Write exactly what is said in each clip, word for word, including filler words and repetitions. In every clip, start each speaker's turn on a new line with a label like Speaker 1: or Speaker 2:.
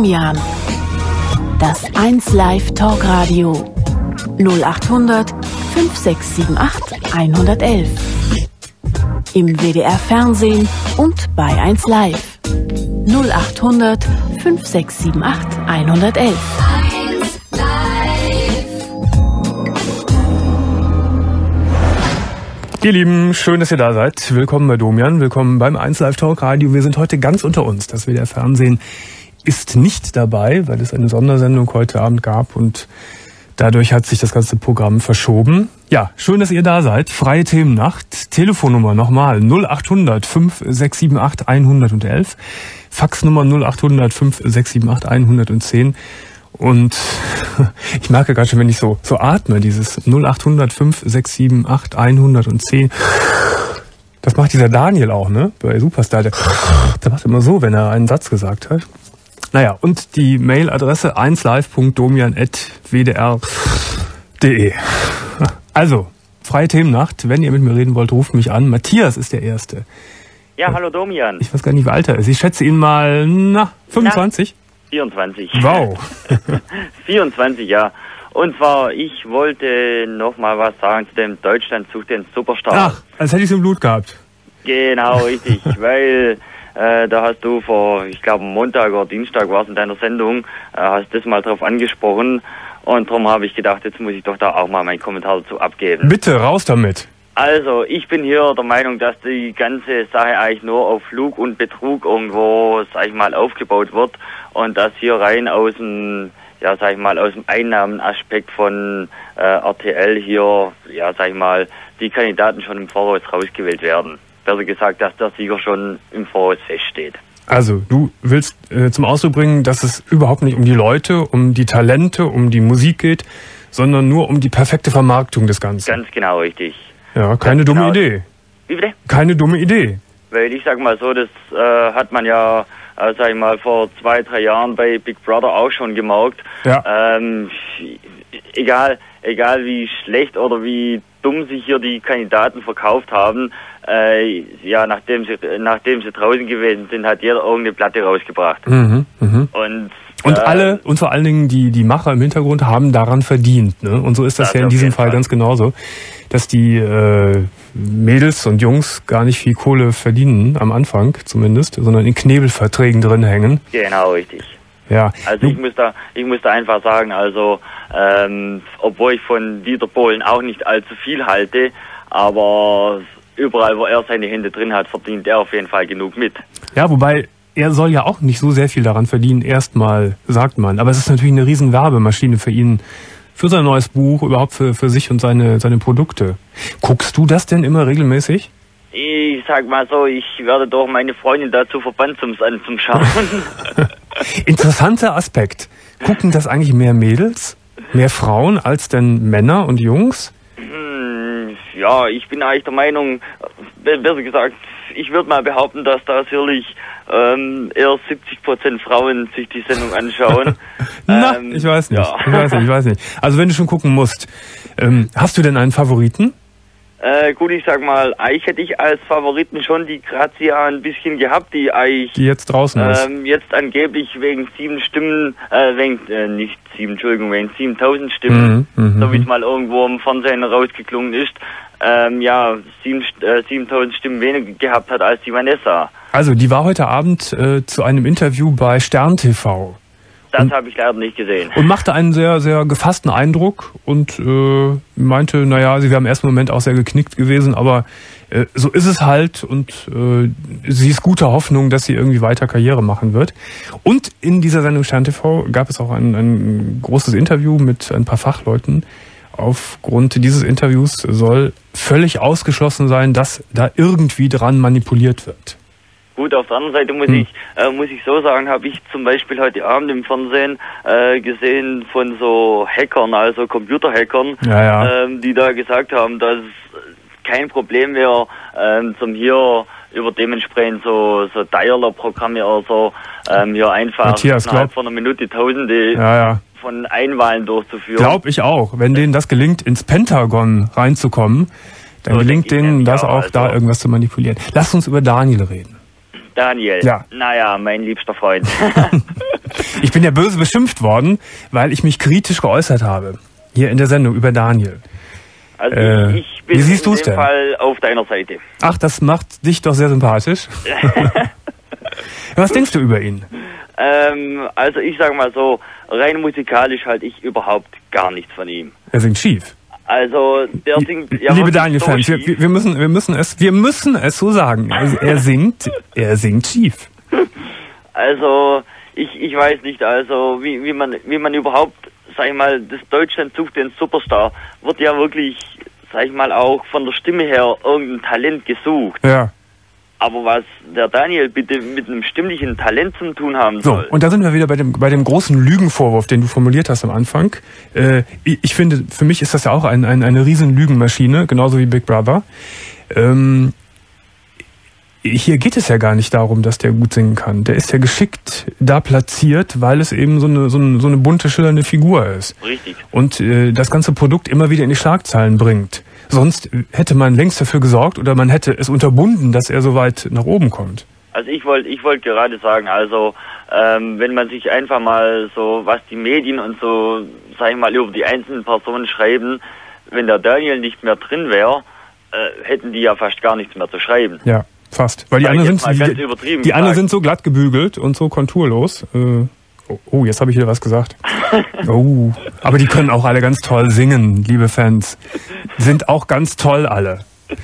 Speaker 1: Domian. Das eins Live Talkradio. null achthundert fünf sechs sieben acht hundertelf. Im W D R Fernsehen und bei eins Live. null achthundert fünf sechs sieben acht hundertelf.
Speaker 2: Ihr Lieben, schön, dass ihr da seid. Willkommen bei Domian, willkommen beim eins Live Talkradio. Wir sind heute ganz unter uns. Das W D R Fernsehen ist nicht dabei, weil es eine Sondersendung heute Abend gab und dadurch hat sich das ganze Programm verschoben. Ja, schön, dass ihr da seid. Freie Themennacht. Telefonnummer nochmal null achthundert fünf sechs sieben acht hundertelf. Faxnummer null achthundert fünf sechs sieben acht hundertzehn. Und ich merke gerade schon, wenn ich so so atme, dieses null achthundert fünf sechs sieben acht hundertzehn. Das macht dieser Daniel auch, ne? Bei Superstar. Der, der macht immer so, wenn er einen Satz gesagt hat. Naja, und die Mailadresse eins live punkt domian at w d r punkt d e. Also, freie Themennacht. Wenn ihr mit mir reden wollt, ruft mich an. Matthias ist der Erste.
Speaker 3: Ja, hallo Domian.
Speaker 2: Ich weiß gar nicht, wie alt er ist. Ich schätze ihn mal, na, fünfundzwanzig?
Speaker 3: Na, vierundzwanzig.
Speaker 2: Wow.
Speaker 3: vierundzwanzig, ja. Und zwar, ich wollte noch mal was sagen zu dem Deutschland sucht den Superstar.
Speaker 2: Ach, als hätte ich es im Blut gehabt.
Speaker 3: Genau, richtig. Weil äh, da hast du vor, ich glaube Montag oder Dienstag war es in deiner Sendung, äh, hast das mal drauf angesprochen. Und darum habe ich gedacht, jetzt muss ich doch da auch mal meinen Kommentar dazu abgeben.
Speaker 2: Bitte, raus damit.
Speaker 3: Also, ich bin hier der Meinung, dass die ganze Sache eigentlich nur auf Lug und Betrug irgendwo, sag ich mal, aufgebaut wird und dass hier rein aus dem, ja, sag ich mal, aus dem Einnahmenaspekt von äh, R T L hier, ja, sag ich mal, die Kandidaten schon im Voraus rausgewählt werden. Besser gesagt, dass der Sieger schon im Voraus feststeht.
Speaker 2: Also, du willst äh, zum Ausdruck bringen, dass es überhaupt nicht um die Leute, um die Talente, um die Musik geht, sondern nur um die perfekte Vermarktung des Ganzen.
Speaker 3: Ganz genau, richtig.
Speaker 2: Ja, keine
Speaker 3: Ganz
Speaker 2: dumme
Speaker 3: genau.
Speaker 2: Idee.
Speaker 3: Wie bitte?
Speaker 2: Keine dumme Idee.
Speaker 3: Weil ich sag mal so, das äh, hat man ja, äh, sag ich mal, vor zwei, drei Jahren bei Big Brother auch schon gemerkt.
Speaker 2: Ja.
Speaker 3: Ähm, egal, egal wie schlecht oder wie dumm sich hier die Kandidaten verkauft haben, äh, ja, nachdem sie, nachdem sie draußen gewesen sind, hat jeder irgendeine Platte rausgebracht.
Speaker 2: Mhm, mhm.
Speaker 3: Und
Speaker 2: Und
Speaker 3: äh,
Speaker 2: alle, und vor allen Dingen die, die Macher im Hintergrund haben daran verdient, ne? Und so ist das,
Speaker 3: Das
Speaker 2: ja in
Speaker 3: auf
Speaker 2: diesem
Speaker 3: jeden
Speaker 2: Fall
Speaker 3: Fall.
Speaker 2: ganz genauso, dass die äh, Mädels und Jungs gar nicht viel Kohle verdienen, am Anfang zumindest, sondern in Knebelverträgen drin hängen.
Speaker 3: Genau, richtig.
Speaker 2: Ja.
Speaker 3: Also ich muss da, ich muss da einfach sagen, also ähm, obwohl ich von Dieter Bohlen auch nicht allzu viel halte, aber überall, wo er seine Hände drin hat, verdient er auf jeden Fall genug mit.
Speaker 2: Ja, wobei er soll ja auch nicht so sehr viel daran verdienen, erstmal, sagt man. Aber es ist natürlich eine riesen Werbemaschine für ihn, für sein neues Buch, überhaupt für, für sich und seine, seine Produkte. Guckst du das denn immer regelmäßig?
Speaker 3: Ich sag mal so, ich werde doch meine Freundin dazu verbannt zum Anzuschauen.
Speaker 2: Interessanter Aspekt. Gucken das eigentlich mehr Mädels, mehr Frauen als denn Männer und Jungs?
Speaker 3: Hm, ja, ich bin eigentlich der Meinung, be- besser gesagt, ich würde mal behaupten, dass da sicherlich ähm, eher siebzig Prozent Frauen sich die Sendung anschauen.
Speaker 2: Na,
Speaker 3: ähm,
Speaker 2: ich weiß nicht.
Speaker 3: Ja.
Speaker 2: Ich weiß nicht, ich weiß nicht. Also wenn du schon gucken musst, ähm, hast du denn einen Favoriten?
Speaker 3: Äh, gut, ich sag mal, eigentlich hätte ich als Favoriten schon die Grazia ein bisschen gehabt, die eigentlich
Speaker 2: Die jetzt draußen ist.
Speaker 3: ähm, jetzt angeblich wegen sieben Stimmen, äh, wegen, äh, nicht sieben, Entschuldigung, wegen siebentausend Stimmen,
Speaker 2: Mhm, mhm,
Speaker 3: so wie es
Speaker 2: mhm.
Speaker 3: mal irgendwo im Fernsehen rausgeklungen ist, ähm, ja, sieben, äh, siebentausend Stimmen weniger gehabt hat als die Vanessa.
Speaker 2: Also die war heute Abend äh, zu einem Interview bei Stern T V.
Speaker 3: Das habe ich leider nicht gesehen.
Speaker 2: Und machte einen sehr, sehr gefassten Eindruck und äh, meinte, naja, sie wäre im ersten Moment auch sehr geknickt gewesen, aber äh, so ist es halt und äh, sie ist guter Hoffnung, dass sie irgendwie weiter Karriere machen wird. Und in dieser Sendung Stern T V gab es auch ein, ein großes Interview mit ein paar Fachleuten. Aufgrund dieses Interviews soll völlig ausgeschlossen sein, dass da irgendwie dran manipuliert wird.
Speaker 3: Gut, auf der anderen Seite muss
Speaker 2: Hm.
Speaker 3: ich äh, muss ich so sagen, habe ich zum Beispiel heute Abend im Fernsehen äh, gesehen von so Hackern, also Computerhackern,
Speaker 2: Ja, ja.
Speaker 3: ähm, die da gesagt haben, dass es kein Problem wäre, ähm, zum hier über dementsprechend so so Dialer-Programme oder so ähm, hier einfach
Speaker 2: Matthias,
Speaker 3: innerhalb
Speaker 2: glaub-
Speaker 3: von einer Minute Tausende
Speaker 2: Ja, ja.
Speaker 3: von Einwahlen durchzuführen.
Speaker 2: Glaub ich auch. Wenn denen das gelingt, ins Pentagon reinzukommen, dann
Speaker 3: So
Speaker 2: gelingt
Speaker 3: denke ich
Speaker 2: denen
Speaker 3: nämlich
Speaker 2: das
Speaker 3: auch,
Speaker 2: auch,
Speaker 3: also.
Speaker 2: da irgendwas zu manipulieren. Lass uns über Daniel reden.
Speaker 3: Daniel,
Speaker 2: Ja.
Speaker 3: naja, mein liebster Freund.
Speaker 2: Ich bin ja böse beschimpft worden, weil ich mich kritisch geäußert habe. Hier in der Sendung über Daniel.
Speaker 3: Also
Speaker 2: äh,
Speaker 3: ich bin
Speaker 2: wie siehst
Speaker 3: in
Speaker 2: du's
Speaker 3: dem
Speaker 2: denn?
Speaker 3: Fall auf deiner Seite.
Speaker 2: Ach, das macht dich doch sehr sympathisch. Was denkst du über ihn?
Speaker 3: Ähm, also ich sage mal so, rein musikalisch halte ich überhaupt gar nichts von ihm.
Speaker 2: Er singt schief.
Speaker 3: Also der singt ja
Speaker 2: Liebe
Speaker 3: wirklich
Speaker 2: Daniel-Fans,
Speaker 3: so
Speaker 2: wir,
Speaker 3: schief.
Speaker 2: wir müssen, wir müssen es, wir müssen es so sagen. Er, er singt, er singt schief.
Speaker 3: Also ich, ich weiß nicht, also wie, wie man wie man überhaupt, sag ich mal, das Deutschland sucht den Superstar, wird ja wirklich, sag ich mal, auch von der Stimme her irgendein Talent gesucht.
Speaker 2: Ja.
Speaker 3: Aber was der Daniel bitte mit einem stimmlichen Talent zu tun haben
Speaker 2: So,
Speaker 3: soll.
Speaker 2: und da sind wir wieder bei dem, bei dem großen Lügenvorwurf, den du formuliert hast am Anfang. Äh, ich, ich finde, für mich ist das ja auch ein, ein, eine riesen Lügenmaschine, genauso wie Big Brother. Ähm, hier geht es ja gar nicht darum, dass der gut singen kann. Der ist ja geschickt da platziert, weil es eben so eine, so eine, so eine bunte, schillernde Figur ist.
Speaker 3: Richtig.
Speaker 2: Und äh, das ganze Produkt immer wieder in die Schlagzeilen bringt. Sonst hätte man längst dafür gesorgt oder man hätte es unterbunden, dass er so weit nach oben kommt.
Speaker 3: Also ich wollte ich wollte gerade sagen, also ähm, wenn man sich einfach mal so, was die Medien und so, sag ich mal, über die einzelnen Personen schreiben, wenn der Daniel nicht mehr drin wäre, äh, hätten die ja fast gar nichts mehr zu schreiben.
Speaker 2: Ja, fast. Weil die
Speaker 3: Sag ich
Speaker 2: anderen
Speaker 3: jetzt mal
Speaker 2: sind,
Speaker 3: ganz
Speaker 2: die,
Speaker 3: übertrieben
Speaker 2: die anderen
Speaker 3: gesagt.
Speaker 2: sind so glatt gebügelt und so konturlos. Äh, oh, oh, jetzt habe ich wieder was gesagt. Oh, aber die können auch alle ganz toll singen, liebe Fans. Sind auch ganz toll alle.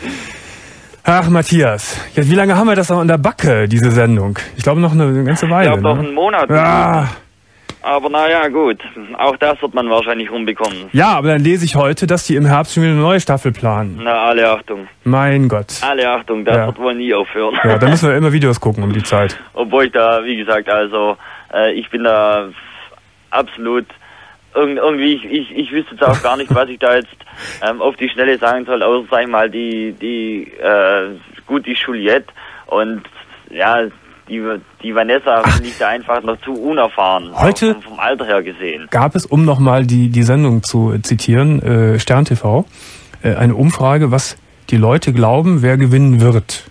Speaker 2: Ach, Matthias, jetzt, wie lange haben wir das noch in der Backe, diese Sendung? Ich glaube noch eine ganze
Speaker 3: Ich
Speaker 2: Weile.
Speaker 3: glaube noch
Speaker 2: ne?
Speaker 3: einen Monat.
Speaker 2: Ah,
Speaker 3: Aber naja, gut. Auch das wird man wahrscheinlich rumbekommen.
Speaker 2: ja, aber dann lese ich heute, dass die im Herbst schon wieder eine neue Staffel planen.
Speaker 3: Na, alle Achtung.
Speaker 2: Mein Gott.
Speaker 3: Alle Achtung, das
Speaker 2: Ja.
Speaker 3: wird wohl nie aufhören.
Speaker 2: Ja, da müssen wir immer Videos gucken um die Zeit.
Speaker 3: Obwohl ich da, wie gesagt, also äh, ich bin da absolut irg irgendwie, ich, ich, ich wüsste jetzt auch gar nicht, was ich da jetzt ähm, auf die Schnelle sagen soll, außer, sag ich mal, die, die, äh, gut, die Juliette und ja, die, die Vanessa finde ich da einfach noch zu unerfahren.
Speaker 2: Heute-
Speaker 3: Vom, vom Alter her gesehen.
Speaker 2: Gab es, um nochmal die, die Sendung zu zitieren, äh, Stern T V, äh, eine Umfrage, was die Leute glauben, wer gewinnen wird.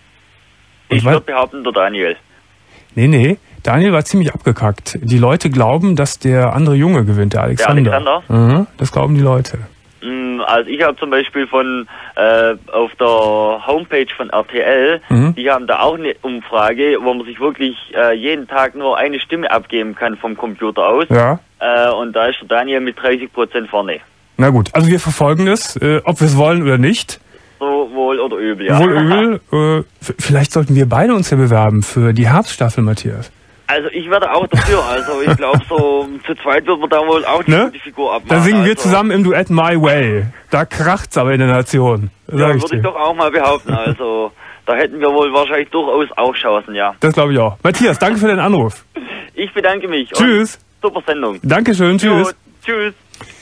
Speaker 2: Und
Speaker 3: Ich
Speaker 2: weil-
Speaker 3: würde behaupten, der Daniel.
Speaker 2: Nee, nee, Daniel war ziemlich abgekackt. Die Leute glauben, dass der andere Junge gewinnt, der Alexander.
Speaker 3: Alexander?
Speaker 2: Mhm, das glauben die Leute.
Speaker 3: Mm, Also ich habe zum Beispiel von äh, auf der Homepage von R T L,
Speaker 2: Mhm.
Speaker 3: die haben da auch eine Umfrage, wo man sich wirklich äh, jeden Tag nur eine Stimme abgeben kann vom Computer aus.
Speaker 2: Ja.
Speaker 3: Äh, und da ist der Daniel mit dreißig Prozent vorne.
Speaker 2: Na gut, also wir verfolgen das, äh, ob wir es wollen oder nicht.
Speaker 3: So wohl oder übel, ja.
Speaker 2: Wohl übel. Äh, f- vielleicht sollten wir beide uns ja bewerben für die Herbststaffel, Matthias.
Speaker 3: Also ich werde auch dafür. Also ich glaube so zu zweit wird man da wohl auch die
Speaker 2: Ne?
Speaker 3: gute Figur abmachen.
Speaker 2: Da singen wir
Speaker 3: also,
Speaker 2: zusammen im Duett My Way. Da kracht's aber in der Nation. Sag
Speaker 3: Ja,
Speaker 2: ich
Speaker 3: würde ich
Speaker 2: dir.
Speaker 3: doch auch mal behaupten. Also da hätten wir wohl wahrscheinlich durchaus auch Chancen, ja.
Speaker 2: Das glaube ich auch. Matthias, danke für den Anruf.
Speaker 3: Ich bedanke mich.
Speaker 2: Tschüss.
Speaker 3: Und super Sendung.
Speaker 2: Dankeschön, tschüss.
Speaker 3: Jo, tschüss.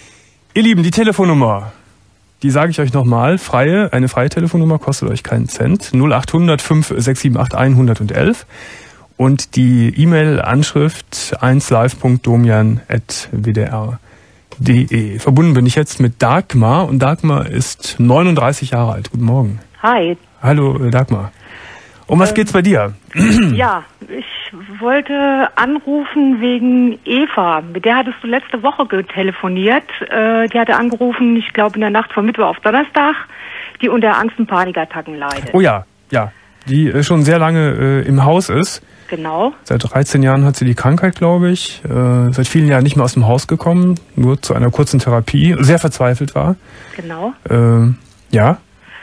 Speaker 2: Ihr Lieben, die Telefonnummer, die sage ich euch nochmal. Freie, eine freie Telefonnummer kostet euch keinen Cent. null acht hundert fünf sechs sieben acht hundertelf. Und die E-Mail-Anschrift eins live punkt domian at w d r punkt d e. Verbunden bin ich jetzt mit Dagmar und Dagmar ist neununddreißig Jahre alt. Guten Morgen.
Speaker 4: Hi.
Speaker 2: Hallo äh, Dagmar. Um was geht's bei dir?
Speaker 4: Ja, ich wollte anrufen wegen Eva. Mit der hattest du letzte Woche getelefoniert. Äh, die hatte angerufen, ich glaube in der Nacht von Mittwoch auf Donnerstag, die unter Angst- und Panikattacken leidet.
Speaker 2: Oh ja, ja. Die äh, schon sehr lange äh, im Haus ist.
Speaker 4: Genau.
Speaker 2: Seit dreizehn Jahren hat sie die Krankheit, glaube ich. Äh, seit vielen Jahren nicht mehr aus dem Haus gekommen, nur zu einer kurzen Therapie. Sehr verzweifelt war.
Speaker 4: Genau.
Speaker 2: Äh, ja.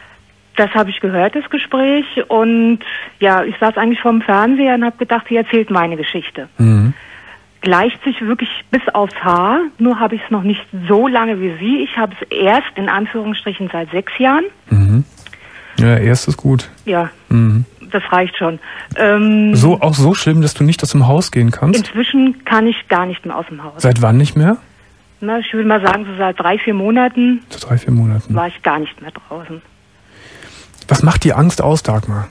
Speaker 4: Das habe ich gehört, das Gespräch. Und ja, ich saß eigentlich vorm Fernseher und habe gedacht, sie erzählt meine Geschichte.
Speaker 2: Mhm.
Speaker 4: Gleicht sich wirklich bis aufs Haar. Nur habe ich es noch nicht so lange wie sie. Ich habe es erst in Anführungsstrichen seit sechs Jahren.
Speaker 2: Mhm. Ja, erst ist gut.
Speaker 4: Ja,
Speaker 2: Mhm.
Speaker 4: das reicht schon. Ähm,
Speaker 2: So, auch so schlimm, dass du nicht aus dem Haus gehen kannst?
Speaker 4: Inzwischen kann ich gar nicht mehr aus dem Haus.
Speaker 2: Seit wann nicht mehr?
Speaker 4: Na, ich würde mal sagen, so seit drei, vier Monaten
Speaker 2: Seit drei, vier Monaten.
Speaker 4: war ich gar nicht mehr draußen.
Speaker 2: Was macht die Angst aus, Dagmar?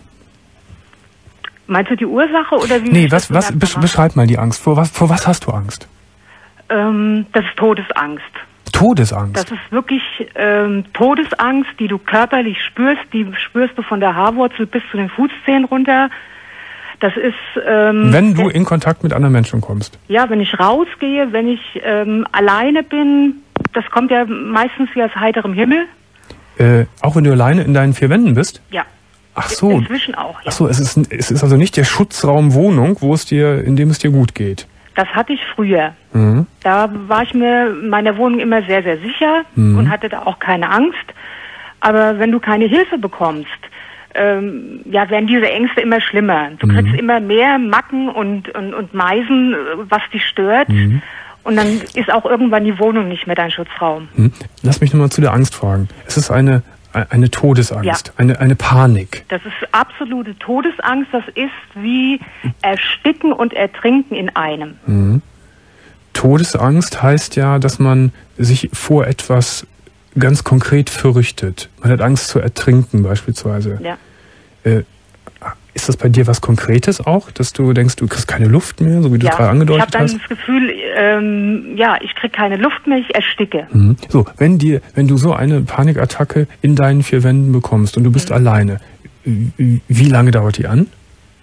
Speaker 4: Meinst du die Ursache oder wie?
Speaker 2: Nee,
Speaker 4: ich
Speaker 2: was,
Speaker 4: das
Speaker 2: was,
Speaker 4: bemerkt
Speaker 2: besch
Speaker 4: habe?
Speaker 2: beschreib mal die Angst. Vor was, vor was hast du Angst?
Speaker 4: Ähm, das ist Todesangst.
Speaker 2: Todesangst.
Speaker 4: Das ist wirklich ähm, Todesangst, die du körperlich spürst. Die spürst du von der Haarwurzel bis zu den Fußzehen runter. Das ist... Ähm,
Speaker 2: wenn du in Kontakt mit anderen Menschen kommst?
Speaker 4: Ja, wenn ich rausgehe, wenn ich ähm, alleine bin, das kommt ja meistens wie aus heiterem Himmel.
Speaker 2: Äh, auch wenn du alleine in deinen vier Wänden bist?
Speaker 4: Ja.
Speaker 2: Ach so.
Speaker 4: Inzwischen auch, ja.
Speaker 2: Ach so, es ist, es ist also nicht der Schutzraum Wohnung, wo es dir, in dem es dir gut geht.
Speaker 4: Das hatte ich früher.
Speaker 2: Mhm.
Speaker 4: Da war ich mir in meiner Wohnung immer sehr, sehr sicher mhm. und hatte da auch keine Angst. Aber wenn du keine Hilfe bekommst, ähm, ja, werden diese Ängste immer schlimmer. Du mhm. kriegst immer mehr Macken und, und, und Meisen, was dich stört. Mhm. Und dann ist auch irgendwann die Wohnung nicht mehr dein Schutzraum. Mhm.
Speaker 2: Lass mich nochmal zu der Angst fragen. Es ist eine, eine Todesangst, ja. eine, eine Panik.
Speaker 4: Das ist absolute Todesangst. Das ist wie Ersticken und Ertrinken in einem.
Speaker 2: Mhm. Todesangst heißt ja, dass man sich vor etwas ganz konkret fürchtet. Man hat Angst zu ertrinken beispielsweise.
Speaker 4: Ja.
Speaker 2: Äh, ist das bei dir was Konkretes auch, dass du denkst, du kriegst keine Luft mehr, so wie du
Speaker 4: ja,
Speaker 2: es gerade angedeutet hast?
Speaker 4: Ich habe dann das Gefühl, ähm, ja, ich kriege keine Luft mehr, ich ersticke.
Speaker 2: Mhm. So, wenn dir, wenn du so eine Panikattacke in deinen vier Wänden bekommst und du bist mhm. alleine, wie lange dauert die an?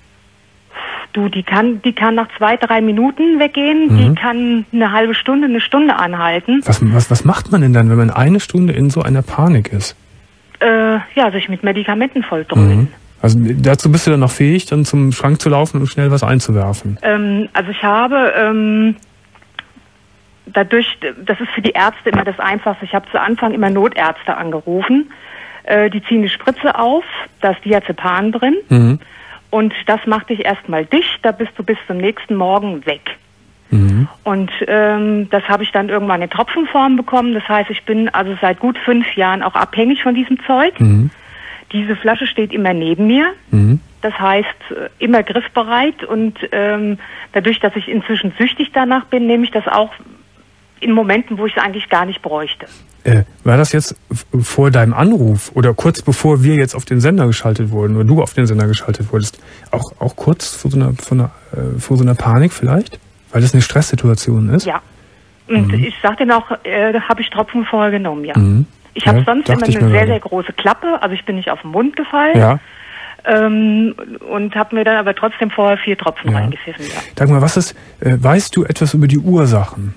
Speaker 4: Du, die kann, die kann nach zwei, drei Minuten weggehen, mhm. die kann eine halbe Stunde, eine Stunde anhalten.
Speaker 2: Was, was, was macht man denn dann, wenn man eine Stunde in so einer Panik ist?
Speaker 4: Äh, ja, sich mit Medikamenten volltröten.
Speaker 2: Mhm. Also dazu bist du dann noch fähig, dann zum Schrank zu laufen und schnell was einzuwerfen?
Speaker 4: Ähm, also ich habe ähm, dadurch, das ist für die Ärzte immer das Einfachste, ich habe zu Anfang immer Notärzte angerufen. Äh, die ziehen die Spritze auf, da ist Diazepam drin. Mhm. Und das macht dich erstmal dicht, da bist du bis zum nächsten Morgen weg. Mhm. Und ähm, das habe ich dann irgendwann in Tropfenform bekommen. Das heißt, ich bin also seit gut fünf Jahren auch abhängig von diesem Zeug. Mhm. Diese Flasche steht immer neben mir. Mhm. Das heißt, immer griffbereit. Und ähm, dadurch, dass ich inzwischen süchtig danach bin, nehme ich das auch in Momenten, wo ich es eigentlich gar nicht bräuchte.
Speaker 2: Äh, war das jetzt vor deinem Anruf oder kurz bevor wir jetzt auf den Sender geschaltet wurden oder du auf den Sender geschaltet wurdest, auch, auch kurz vor so einer, vor einer, äh, vor so einer Panik vielleicht? Weil das eine Stresssituation ist?
Speaker 4: Ja. Und mhm. ich sagte noch, äh, da habe ich Tropfen vorher genommen, ja.
Speaker 2: Mhm.
Speaker 4: Ich habe
Speaker 2: ja,
Speaker 4: sonst immer eine sehr, gerade. sehr große Klappe, also ich bin nicht auf den Mund gefallen.
Speaker 2: Ja.
Speaker 4: Ähm, und habe mir dann aber trotzdem vorher vier Tropfen ja. reingepfiffen. Ja.
Speaker 2: Sag mal, was ist, äh, weißt du etwas über die Ursachen?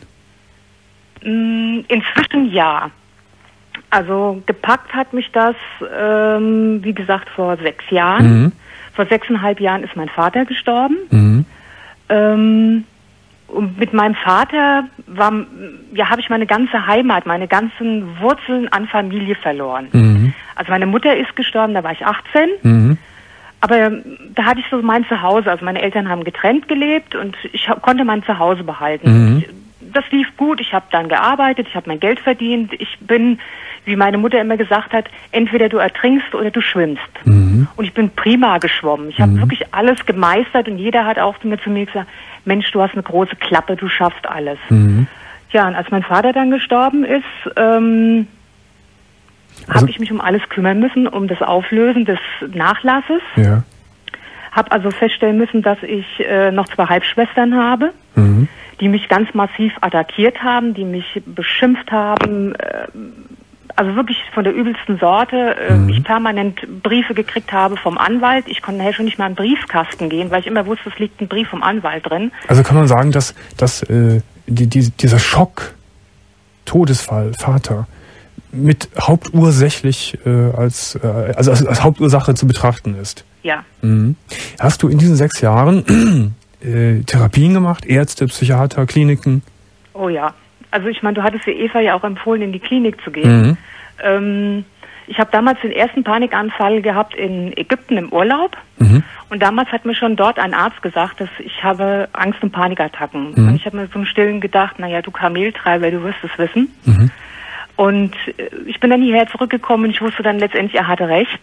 Speaker 4: Inzwischen ja. Also gepackt hat mich das, ähm, wie gesagt, vor sechs Jahren. Mhm. Vor sechseinhalb Jahren ist mein Vater gestorben. Mhm. Ähm, und mit meinem Vater war, ja, habe ich meine ganze Heimat, meine ganzen Wurzeln an Familie verloren. Mhm. Also meine Mutter ist gestorben, da war ich achtzehn. Mhm. Aber da hatte ich so mein Zuhause. Also meine Eltern haben getrennt gelebt und ich hab, konnte mein Zuhause behalten. Mhm. Das lief gut, ich habe dann gearbeitet, ich habe mein Geld verdient. Ich bin, wie meine Mutter immer gesagt hat, entweder du ertrinkst oder du schwimmst. Mhm. Und ich bin prima geschwommen. Ich habe mhm. wirklich alles gemeistert und jeder hat auch zu mir, zu mir gesagt, Mensch, du hast eine große Klappe, du schaffst alles. Mhm. Ja, und als mein Vater dann gestorben ist, ähm, also, habe ich mich um alles kümmern müssen, um das Auflösen des Nachlasses. Ja. Habe also feststellen müssen, dass ich äh, noch zwei Halbschwestern habe, mhm. die mich ganz massiv attackiert haben, die mich beschimpft haben, äh, also wirklich von der übelsten Sorte. Äh, mhm. Ich permanent Briefe gekriegt habe vom Anwalt. Ich konnte nachher schon nicht mal in den Briefkasten gehen, weil ich immer wusste, es liegt ein Brief vom Anwalt drin.
Speaker 2: Also kann man sagen, dass, dass äh, die, die, dieser Schock, Todesfall, Vater, mit hauptursächlich äh, als, äh, also als, als Hauptursache zu betrachten ist.
Speaker 4: Ja.
Speaker 2: Mhm. Hast du in diesen sechs Jahren äh, Therapien gemacht, Ärzte, Psychiater, Kliniken?
Speaker 4: Oh ja. Also ich meine, du hattest ja Eva ja auch empfohlen, in die Klinik zu gehen. Mhm. Ähm, ich habe damals den ersten Panikanfall gehabt in Ägypten im Urlaub. Mhm. Und damals hat mir schon dort ein Arzt gesagt, dass ich habe Angst- und Panikattacken. Mhm. Und ich habe mir zum Stillen gedacht, naja, du Kameltreiber, du wirst es wissen. Mhm. Und ich bin dann hierher zurückgekommen und ich wusste dann letztendlich, er hatte recht.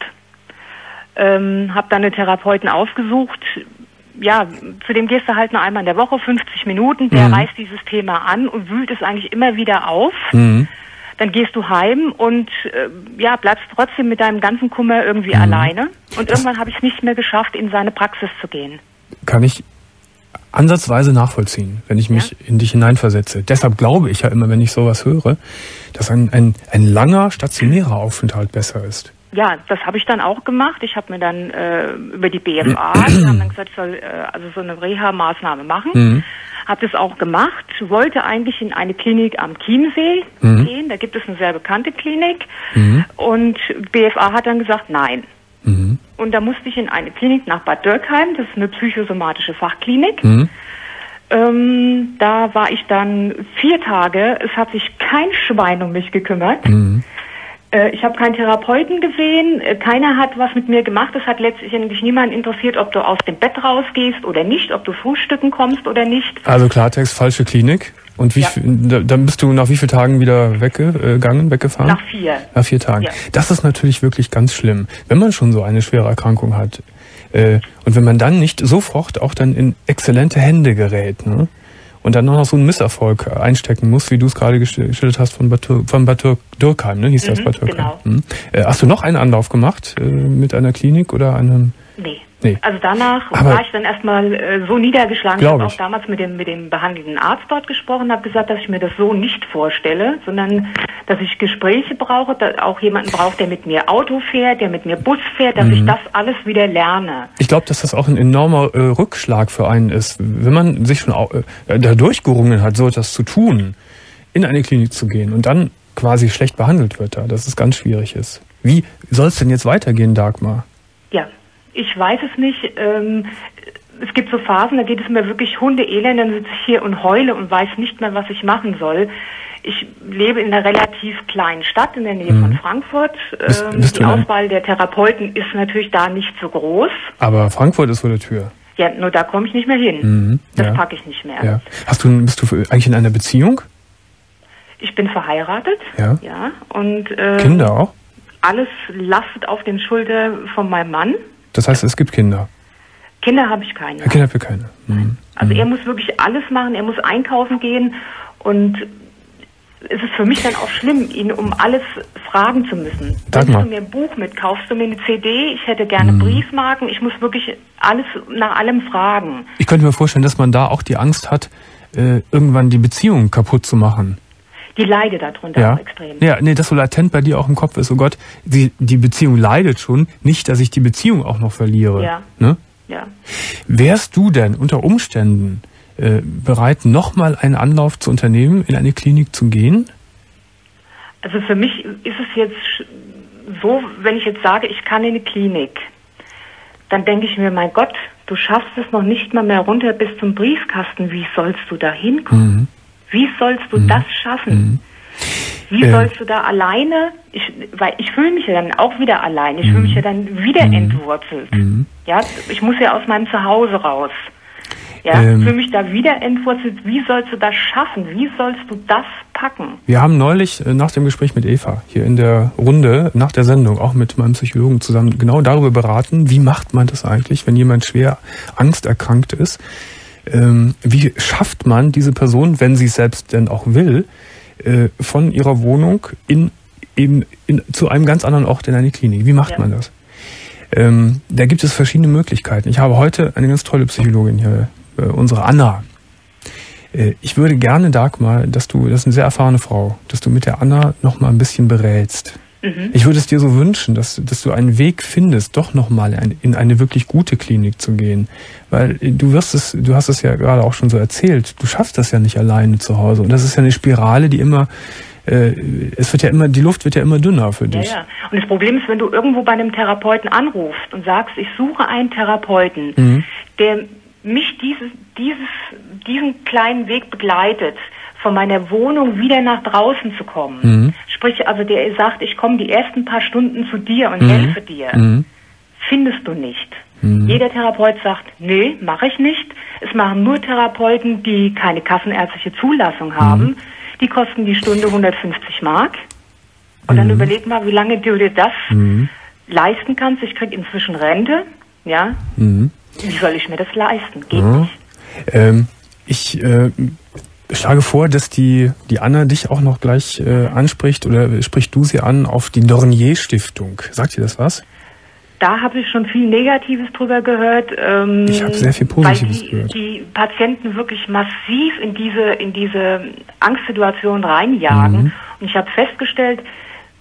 Speaker 4: Ähm, habe dann einen Therapeuten aufgesucht. Ja, zu dem gehst du halt nur einmal in der Woche, fünfzig Minuten. Der mhm. reißt dieses Thema an und wühlt es eigentlich immer wieder auf. Mhm. Dann gehst du heim und äh, ja, bleibst trotzdem mit deinem ganzen Kummer irgendwie mhm. alleine. Und das irgendwann habe ich es nicht mehr geschafft, in seine Praxis zu gehen.
Speaker 2: Kann ich ansatzweise nachvollziehen, wenn ich mich ja? in dich hineinversetze. Deshalb glaube ich ja immer, wenn ich sowas höre, dass ein, ein, ein langer stationärer Aufenthalt besser ist.
Speaker 4: Ja, das habe ich dann auch gemacht. Ich habe mir dann äh, über die B F A, die haben dann gesagt, ich soll äh, also so eine Reha-Maßnahme machen. Mhm. Habe das auch gemacht, wollte eigentlich in eine Klinik am Chiemsee mhm. gehen. Da gibt es eine sehr bekannte Klinik. Mhm. Und B F A hat dann gesagt, nein. Mhm. Und da musste ich in eine Klinik nach Bad Dürkheim. Das ist eine psychosomatische Fachklinik. Mhm. Ähm, da war ich dann vier Tage. Es hat sich kein Schwein um mich gekümmert. Mhm. Ich habe keinen Therapeuten gesehen, keiner hat was mit mir gemacht. Es hat letztendlich niemanden interessiert, ob du aus dem Bett rausgehst oder nicht, ob du frühstücken kommst oder nicht.
Speaker 2: Also Klartext, falsche Klinik. Und wie ja. viel, dann bist du nach wie vielen Tagen wieder weggegangen, weggefahren?
Speaker 4: Nach vier.
Speaker 2: Nach vier Tagen. Ja. Das ist natürlich wirklich ganz schlimm, wenn man schon so eine schwere Erkrankung hat. Und wenn man dann nicht sofort auch dann in exzellente Hände gerät, ne? Und dann noch so einen Misserfolg einstecken muss, wie du es gerade geschildert hast von Bad, von Bad Dürkheim, ne? Hieß mhm, das Bad Dürkheim? Genau. Hm. Äh, hast du noch einen Anlauf gemacht äh, mit einer Klinik oder einem?
Speaker 4: Nee. nee. Also danach Aber war ich dann erstmal äh, so niedergeschlagen. Ich habe auch damals mit dem mit dem behandelnden Arzt dort gesprochen, habe gesagt, dass ich mir das so nicht vorstelle, sondern dass ich Gespräche brauche, dass auch jemanden braucht, der mit mir Auto fährt, der mit mir Bus fährt, dass mhm. ich das alles wieder lerne.
Speaker 2: Ich glaube, dass das auch ein enormer äh, Rückschlag für einen ist, wenn man sich schon auch, äh, da durchgerungen hat, so etwas zu tun, in eine Klinik zu gehen und dann quasi schlecht behandelt wird da, dass es ganz schwierig ist. Wie soll es denn jetzt weitergehen, Dagmar?
Speaker 4: Ja, ich weiß es nicht. Ähm, es gibt so Phasen, da geht es mir wirklich hundeelend, dann sitze ich hier und heule und weiß nicht mehr, was ich machen soll. Ich lebe in einer relativ kleinen Stadt in der Nähe mhm. von Frankfurt. Bist, ähm, bist die Auswahl der Therapeuten ist natürlich da nicht so groß.
Speaker 2: Aber Frankfurt ist vor der Tür.
Speaker 4: Ja, nur da komme ich nicht mehr hin. Mhm. Das ja. packe ich nicht mehr.
Speaker 2: Ja. Hast du, bist du eigentlich in einer Beziehung?
Speaker 4: Ich bin verheiratet.
Speaker 2: Ja.
Speaker 4: ja und ähm,
Speaker 2: Kinder auch?
Speaker 4: Alles lastet auf den Schultern von meinem Mann.
Speaker 2: Das heißt, es gibt Kinder?
Speaker 4: Kinder habe ich keine.
Speaker 2: Ja, Kinder habe ich keine. Mhm.
Speaker 4: Also
Speaker 2: mhm.
Speaker 4: er muss wirklich alles machen, er muss einkaufen gehen und es ist für mich dann auch schlimm, ihn um alles fragen zu müssen. Bringst du mir ein Buch mit, kaufst du mir eine C D, ich hätte gerne mhm. Briefmarken, ich muss wirklich alles nach allem fragen.
Speaker 2: Ich könnte mir vorstellen, dass man da auch die Angst hat, äh, irgendwann die Beziehung kaputt zu machen.
Speaker 4: Die leidet darunter
Speaker 2: ja.
Speaker 4: auch extrem.
Speaker 2: Ja, nee, das so latent bei dir auch im Kopf ist, oh Gott, die, die Beziehung leidet schon, nicht, dass ich die Beziehung auch noch verliere.
Speaker 4: Ja.
Speaker 2: Ne?
Speaker 4: Ja.
Speaker 2: Wärst du denn unter Umständen äh, bereit, nochmal einen Anlauf zu unternehmen, in eine Klinik zu gehen?
Speaker 4: Also für mich ist es jetzt so, wenn ich jetzt sage, ich kann in eine Klinik, dann denke ich mir, mein Gott, du schaffst es noch nicht mal mehr runter bis zum Briefkasten, wie sollst du da hinkommen? Mhm. Wie sollst du mhm. das schaffen? Mhm. Wie äh. sollst du da alleine, ich, weil ich fühle mich ja dann auch wieder allein, ich mhm. fühle mich ja dann wieder mhm. entwurzelt. Mhm. Ja, ich muss ja aus meinem Zuhause raus. Ja, ähm, fühle mich da wieder entwurzelt. Wie sollst du das schaffen? Wie sollst du das packen?
Speaker 2: Wir haben neulich äh, nach dem Gespräch mit Eva hier in der Runde, nach der Sendung, auch mit meinem Psychologen zusammen, genau darüber beraten, wie macht man das eigentlich, wenn jemand schwer angsterkrankt ist? Ähm, wie schafft man diese Person, wenn sie es selbst denn auch will, äh, von ihrer Wohnung in, eben in, zu einem ganz anderen Ort in eine Klinik? Wie macht ja. man das? Ähm, da gibt es verschiedene Möglichkeiten. Ich habe heute eine ganz tolle Psychologin hier, äh, unsere Anna. Äh, ich würde gerne, Dagmar, dass du, das ist eine sehr erfahrene Frau, dass du mit der Anna noch mal ein bisschen berätst. Mhm. Ich würde es dir so wünschen, dass, dass du einen Weg findest, doch nochmal in eine wirklich gute Klinik zu gehen. Weil du wirst es, du hast es ja gerade auch schon so erzählt, du schaffst das ja nicht alleine zu Hause. Und das ist ja eine Spirale, die immer, äh, es wird ja immer, die Luft wird ja immer dünner für dich.
Speaker 4: Ja, ja. Und das Problem ist, wenn du irgendwo bei einem Therapeuten anrufst und sagst, ich suche einen Therapeuten, mhm. der mich dieses, dieses, diesen kleinen Weg begleitet, von meiner Wohnung wieder nach draußen zu kommen. Mhm. Sprich, also der sagt, ich komme die ersten paar Stunden zu dir und mhm. helfe dir. Mhm. Findest du nicht. Mhm. Jeder Therapeut sagt, nee, mache ich nicht. Es machen nur Therapeuten, die keine kassenärztliche Zulassung haben. Mhm. Die kosten die Stunde hundertfünfzig Mark. Und mhm. dann überleg mal, wie lange du dir das mhm. leisten kannst. Ich kriege inzwischen Rente. Ja. Mhm. Wie soll ich mir das leisten? Geht
Speaker 2: mhm.
Speaker 4: nicht.
Speaker 2: Ähm, ich äh, schlage vor, dass die, die Anna dich auch noch gleich äh, anspricht, oder sprichst du sie an auf die Dornier-Stiftung. Sagt dir das was?
Speaker 4: Da habe ich schon viel Negatives drüber gehört. Ähm,
Speaker 2: ich habe sehr viel Positives
Speaker 4: weil die,
Speaker 2: gehört.
Speaker 4: Die Patienten wirklich massiv in diese, in diese Angstsituation reinjagen. Mhm. Und ich habe festgestellt,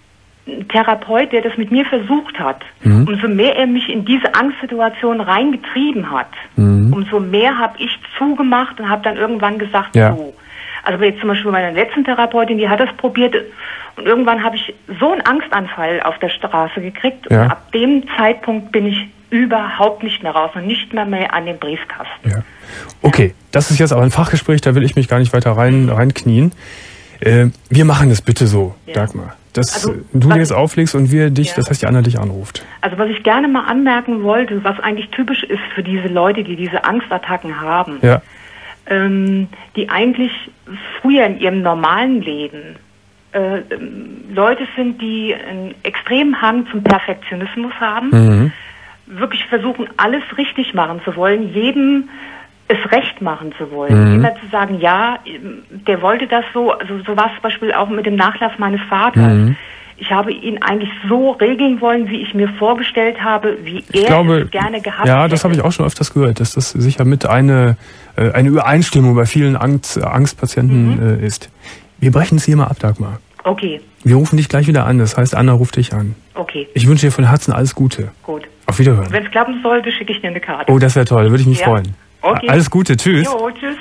Speaker 4: Therapeut, der das mit mir versucht hat, mhm. umso mehr er mich in diese Angstsituation reingetrieben hat, mhm. umso mehr habe ich zugemacht und habe dann irgendwann gesagt, ja. so. Also jetzt zum Beispiel meine letzten Therapeutin, die hat das probiert und irgendwann habe ich so einen Angstanfall auf der Straße gekriegt ja. und ab dem Zeitpunkt bin ich überhaupt nicht mehr raus und nicht mehr mehr an den Briefkasten.
Speaker 2: Ja. Okay, das ist jetzt aber ein Fachgespräch, da will ich mich gar nicht weiter rein reinknien. Äh, wir machen es bitte so, ja. Dagmar. Dass also, du dir jetzt auflegst und wir dich, ja. das heißt, die Anna dich anruft.
Speaker 4: Also was ich gerne mal anmerken wollte, was eigentlich typisch ist für diese Leute, die diese Angstattacken haben,
Speaker 2: ja.
Speaker 4: ähm, die eigentlich früher in ihrem normalen Leben äh, Leute sind, die einen extremen Hang zum Perfektionismus haben,
Speaker 2: mhm.
Speaker 4: wirklich versuchen, alles richtig machen zu wollen, jedem es recht machen zu wollen.
Speaker 2: Mhm.
Speaker 4: Immer zu sagen, ja, der wollte das so, also so war es zum Beispiel auch mit dem Nachlass meines Vaters.
Speaker 2: Mhm.
Speaker 4: Ich habe ihn eigentlich so regeln wollen, wie ich mir vorgestellt habe, wie
Speaker 2: ich
Speaker 4: er
Speaker 2: glaube,
Speaker 4: es gerne gehabt
Speaker 2: ja,
Speaker 4: hätte.
Speaker 2: Das habe ich auch schon öfters gehört, dass das sicher mit eine, eine Übereinstimmung bei vielen Angst, Angstpatienten mhm. ist. Wir brechen es hier mal ab, Dagmar.
Speaker 4: Okay.
Speaker 2: Wir rufen dich gleich wieder an, das heißt, Anna ruft dich an.
Speaker 4: Okay.
Speaker 2: Ich wünsche dir von Herzen alles Gute.
Speaker 4: Gut.
Speaker 2: Auf Wiederhören.
Speaker 4: Wenn es klappen sollte, schicke ich dir eine Karte.
Speaker 2: Oh, das wäre toll, würde ich mich ja. freuen.
Speaker 4: Okay.
Speaker 2: Alles Gute, tschüss.
Speaker 4: Jo, tschüss.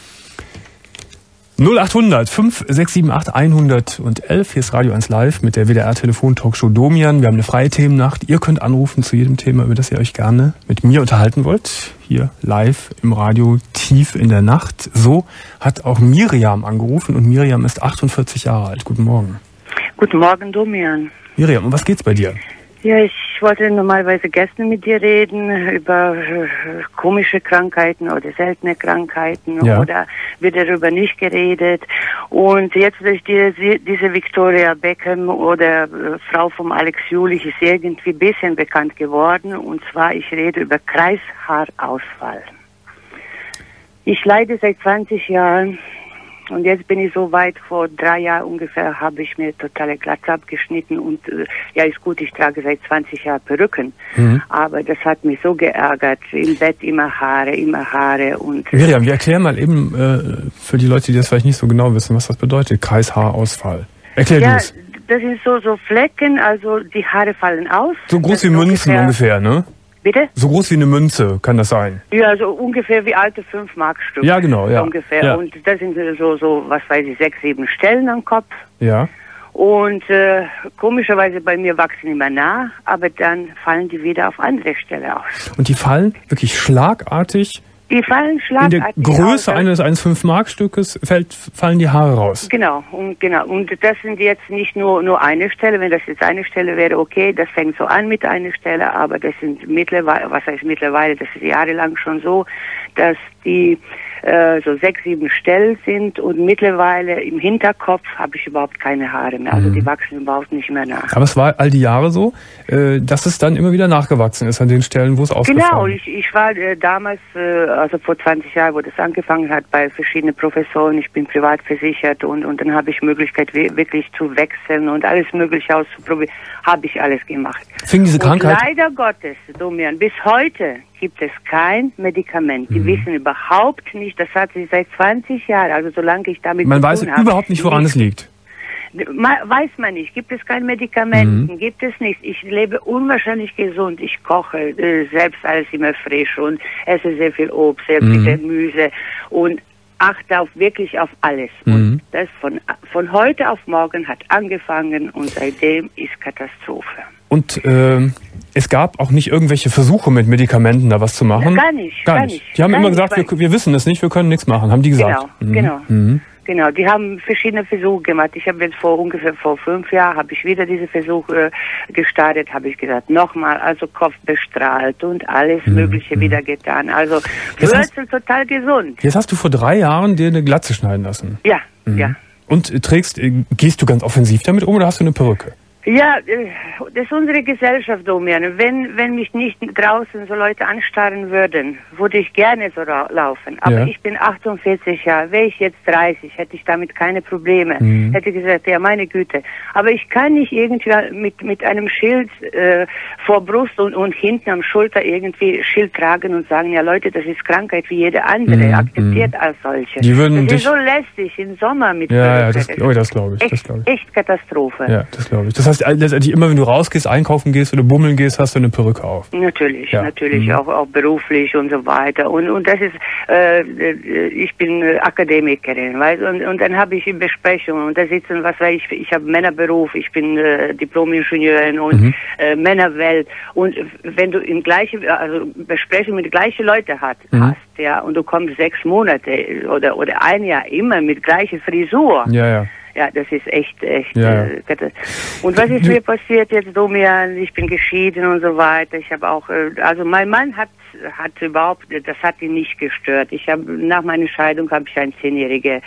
Speaker 2: null acht hundert fünf sechs sieben acht hundertelf, hier ist Radio eins Live mit der W D R-Telefon-Talkshow Domian. Wir haben eine freie Themennacht. Ihr könnt anrufen zu jedem Thema, über das ihr euch gerne mit mir unterhalten wollt. Hier live im Radio, tief in der Nacht. So hat auch Miriam angerufen und Miriam ist achtundvierzig Jahre alt. Guten Morgen.
Speaker 5: Guten Morgen, Domian.
Speaker 2: Miriam, um was geht's bei dir?
Speaker 5: Ja, ich wollte normalerweise gestern mit dir reden über äh, komische Krankheiten oder seltene Krankheiten
Speaker 2: ja.
Speaker 5: oder wird darüber nicht geredet. Und jetzt durch die, diese Victoria Beckham oder äh, Frau vom Alex Julich ist irgendwie ein bisschen bekannt geworden. Und zwar, ich rede über Kreishaarausfall. Ich leide seit zwanzig Jahren. Und jetzt bin ich so weit, vor drei Jahren ungefähr habe ich mir totale Glatze abgeschnitten und äh, ja ist gut, ich trage seit zwanzig Jahren Perücken. Mhm. Aber das hat mich so geärgert, im Bett immer Haare, immer Haare und... Äh,
Speaker 2: Miriam, wir erklären mal eben äh, für die Leute, die das vielleicht nicht so genau wissen, was das bedeutet, Kreishaarausfall. Erklär
Speaker 5: ja,
Speaker 2: du es.
Speaker 5: Das sind so, so Flecken, also die Haare fallen aus.
Speaker 2: So groß wie Münzen ungefähr, ungefähr, ne?
Speaker 5: Bitte?
Speaker 2: So groß wie eine Münze kann das sein.
Speaker 5: Ja, so ungefähr wie alte fünf Mark Stück.
Speaker 2: Ja, genau, ja.
Speaker 5: Ungefähr.
Speaker 2: Ja.
Speaker 5: Und das sind so, so, was weiß ich, sechs, sieben Stellen am Kopf.
Speaker 2: Ja.
Speaker 5: Und äh, komischerweise bei mir wachsen immer nah, aber dann fallen die wieder auf andere Stelle aus.
Speaker 2: Und die fallen wirklich schlagartig?
Speaker 5: Die fallen schlagartig
Speaker 2: in der Größe aus. eines, eines fünf Mark Stückes fällt, fallen die Haare raus.
Speaker 5: Genau, und genau. Und das sind jetzt nicht nur, nur eine Stelle. Wenn das jetzt eine Stelle wäre, okay, das fängt so an mit einer Stelle, aber das sind mittlerweile, was heißt mittlerweile, das ist jahrelang schon so, dass die äh, so sechs, sieben Stellen sind und mittlerweile im Hinterkopf habe ich überhaupt keine Haare mehr. Also mhm. die wachsen überhaupt nicht mehr nach.
Speaker 2: Aber es war all die Jahre so, äh, dass es dann immer wieder nachgewachsen ist an den Stellen, wo es ausgefallen ist.
Speaker 5: Genau, ich, ich war äh, damals, äh, also vor zwanzig Jahren, wo das angefangen hat, bei verschiedenen Professoren. Ich bin privat versichert und, und dann habe ich Möglichkeit wirklich zu wechseln und alles Mögliche auszuprobieren. Habe ich alles gemacht.
Speaker 2: Fing diese Krankheit?
Speaker 5: Und leider Gottes, Domian, bis heute gibt es kein Medikament. Die mhm. wissen überhaupt nicht, das hat sich seit zwanzig Jahren, also solange ich damit
Speaker 2: Man weiß habe, überhaupt nicht, woran nicht, es liegt.
Speaker 5: Weiß man nicht. Gibt es kein Medikament?
Speaker 2: Mhm.
Speaker 5: Gibt es nicht. Ich lebe unwahrscheinlich gesund. Ich koche äh, selbst alles immer frisch und esse sehr viel Obst, sehr viel mhm. Gemüse und achte auf wirklich auf alles.
Speaker 2: Mhm.
Speaker 5: Und das von, von heute auf morgen hat angefangen und seitdem ist Katastrophe.
Speaker 2: Und äh, es gab auch nicht irgendwelche Versuche mit Medikamenten da was zu machen?
Speaker 5: Ja, gar nicht.
Speaker 2: Gar,
Speaker 5: gar
Speaker 2: nicht.
Speaker 5: nicht.
Speaker 2: Die haben
Speaker 5: gar
Speaker 2: immer
Speaker 5: nicht,
Speaker 2: gesagt, wir, wir wissen es nicht, wir können nichts machen, haben die gesagt.
Speaker 5: Genau,
Speaker 2: mhm.
Speaker 5: genau.
Speaker 2: Mhm.
Speaker 5: Genau, die haben verschiedene Versuche gemacht. Ich habe jetzt vor ungefähr vor fünf Jahren habe ich wieder diese Versuche äh, gestartet, habe ich gesagt, nochmal, also Kopf bestrahlt und alles mhm. Mögliche mhm. wieder getan. Also Wurzel total gesund.
Speaker 2: Jetzt hast du vor drei Jahren dir eine Glatze schneiden lassen.
Speaker 5: Ja,
Speaker 2: mhm.
Speaker 5: ja.
Speaker 2: Und trägst, gehst du ganz offensiv damit um oder hast du eine Perücke?
Speaker 5: Ja, das ist unsere Gesellschaft, Domian. Wenn, wenn mich nicht draußen so Leute anstarren würden, würde ich gerne so laufen. Aber ja. ich bin achtundvierzig Jahre. Wäre ich jetzt dreißig, hätte ich damit keine Probleme. Mhm. Hätte gesagt, ja, meine Güte. Aber ich kann nicht irgendwie mit, mit einem Schild äh, vor Brust und, und hinten am Schulter irgendwie Schild tragen und sagen, ja Leute, das ist Krankheit wie jede andere, mhm. akzeptiert als solche.
Speaker 2: Die würden
Speaker 5: das
Speaker 2: dich
Speaker 5: ist so lästig im Sommer mit
Speaker 2: Ja, ja das, oh, das glaube ich.
Speaker 5: Echt,
Speaker 2: das glaub ich.
Speaker 5: echt Katastrophe.
Speaker 2: Ja, das glaube ich. Das heißt, letztendlich immer, wenn du rausgehst, einkaufen gehst oder bummeln gehst, hast du eine Perücke auf.
Speaker 5: Natürlich,
Speaker 2: Ja.
Speaker 5: natürlich,
Speaker 2: Mhm.
Speaker 5: auch, auch beruflich und so weiter. Und, und das ist, äh, ich bin Akademikerin, weißt, und, und dann habe ich Besprechungen und da sitzen, was weiß ich, ich habe Männerberuf, ich bin äh, Diplom-Ingenieurin und
Speaker 2: Mhm.
Speaker 5: äh, Männerwelt. Und wenn du in gleiche, also Besprechungen mit gleichen Leuten hat,
Speaker 2: Mhm.
Speaker 5: hast, ja, und du kommst sechs Monate oder, oder ein Jahr immer mit gleicher Frisur.
Speaker 2: Ja, ja.
Speaker 5: Ja, das ist echt, echt.
Speaker 2: Ja.
Speaker 5: Äh, kata- und was ist mir passiert jetzt, Domian? Ich bin geschieden und so weiter. Ich habe auch, äh, also mein Mann hat hat überhaupt, das hat ihn nicht gestört. Ich habe nach meiner Scheidung habe ich eine zehnjährige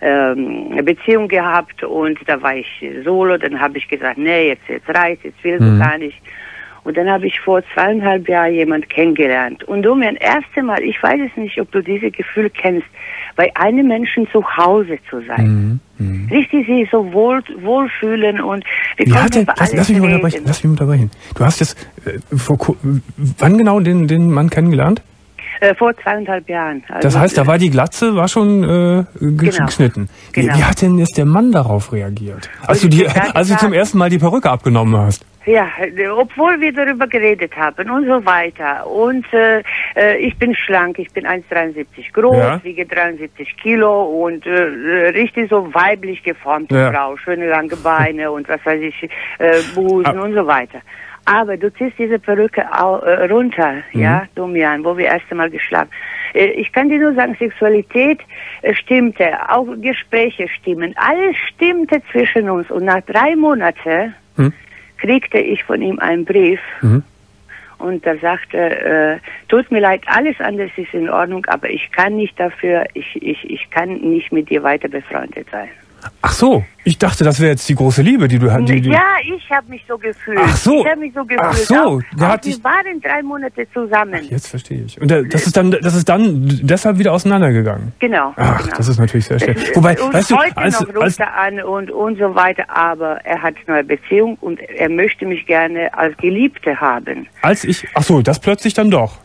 Speaker 5: ähm, Beziehung gehabt und da war ich solo. Dann habe ich gesagt, nee, jetzt jetzt reicht, jetzt will
Speaker 2: Mhm.
Speaker 5: ich gar nicht. Und dann habe ich vor zweieinhalb Jahren jemand kennengelernt. Und Domian, erste Mal, ich weiß es nicht, ob du dieses Gefühl kennst, bei einem Menschen zu Hause zu sein.
Speaker 2: Mhm. Mhm.
Speaker 5: Richtig sich so wohl, wohlfühlen und wir
Speaker 2: Wie
Speaker 5: konnten
Speaker 2: hat denn,
Speaker 5: über
Speaker 2: lass,
Speaker 5: alles
Speaker 2: lass mich mal
Speaker 5: reden.
Speaker 2: unterbrechen, lass mich mal unterbrechen. Du hast jetzt, äh, vor, ku- wann genau den, den Mann kennengelernt?
Speaker 5: Äh, vor zweieinhalb Jahren. Also,
Speaker 2: Das heißt, da war die Glatze, war schon äh, ge-
Speaker 5: Genau.
Speaker 2: geschnitten. Wie,
Speaker 5: Genau.
Speaker 2: wie hat denn jetzt der Mann darauf reagiert? Als du,
Speaker 5: ich
Speaker 2: die,
Speaker 5: will gar nicht
Speaker 2: als du zum
Speaker 5: sagen.
Speaker 2: ersten Mal die Perücke abgenommen hast?
Speaker 5: Ja, äh, obwohl wir darüber geredet haben und so weiter. Und äh, äh, ich bin schlank, ich bin eins Komma dreiundsiebzig groß,
Speaker 2: Ja.
Speaker 5: wiege dreiundsiebzig Kilo und äh, richtig so weiblich geformte
Speaker 2: Ja.
Speaker 5: Frau, schöne lange Beine und was weiß ich, äh, Busen
Speaker 2: Ah.
Speaker 5: und so weiter. Aber du ziehst diese Perücke au, äh, runter,
Speaker 2: Mhm.
Speaker 5: ja, Domian, wo wir erst einmal geschlafen. Äh, ich kann dir nur sagen, Sexualität äh, stimmte, auch Gespräche stimmen, alles stimmte zwischen uns. Und nach drei Monaten
Speaker 2: Hm?
Speaker 5: kriegte ich von ihm einen Brief
Speaker 2: Mhm.
Speaker 5: und da sagte, äh, tut mir leid, alles andere ist in Ordnung, aber ich kann nicht dafür, ich, ich, ich kann nicht mit dir weiter befreundet sein.
Speaker 2: Ach so, ich dachte, das wäre jetzt die große Liebe, die du hast. Die, die
Speaker 5: Ja, ich habe mich so gefühlt.
Speaker 2: Ach so.
Speaker 5: Ich habe mich so gefühlt.
Speaker 2: Ach so,
Speaker 5: Auch,
Speaker 2: der
Speaker 5: auch
Speaker 2: hat
Speaker 5: wir
Speaker 2: dich-
Speaker 5: waren drei Monate zusammen.
Speaker 2: Jetzt verstehe ich. Und der- das ist dann, das ist dann deshalb wieder auseinandergegangen.
Speaker 5: Genau.
Speaker 2: Ach,
Speaker 5: genau.
Speaker 2: das ist natürlich sehr schön.
Speaker 5: Es-
Speaker 2: Wobei,
Speaker 5: und
Speaker 2: weißt du,
Speaker 5: heute
Speaker 2: als,
Speaker 5: noch ruft
Speaker 2: als,
Speaker 5: er an und, und so weiter, aber er hat eine neue Beziehung und er möchte mich gerne als Geliebte haben.
Speaker 2: als ich, ach so, das plötzlich dann doch.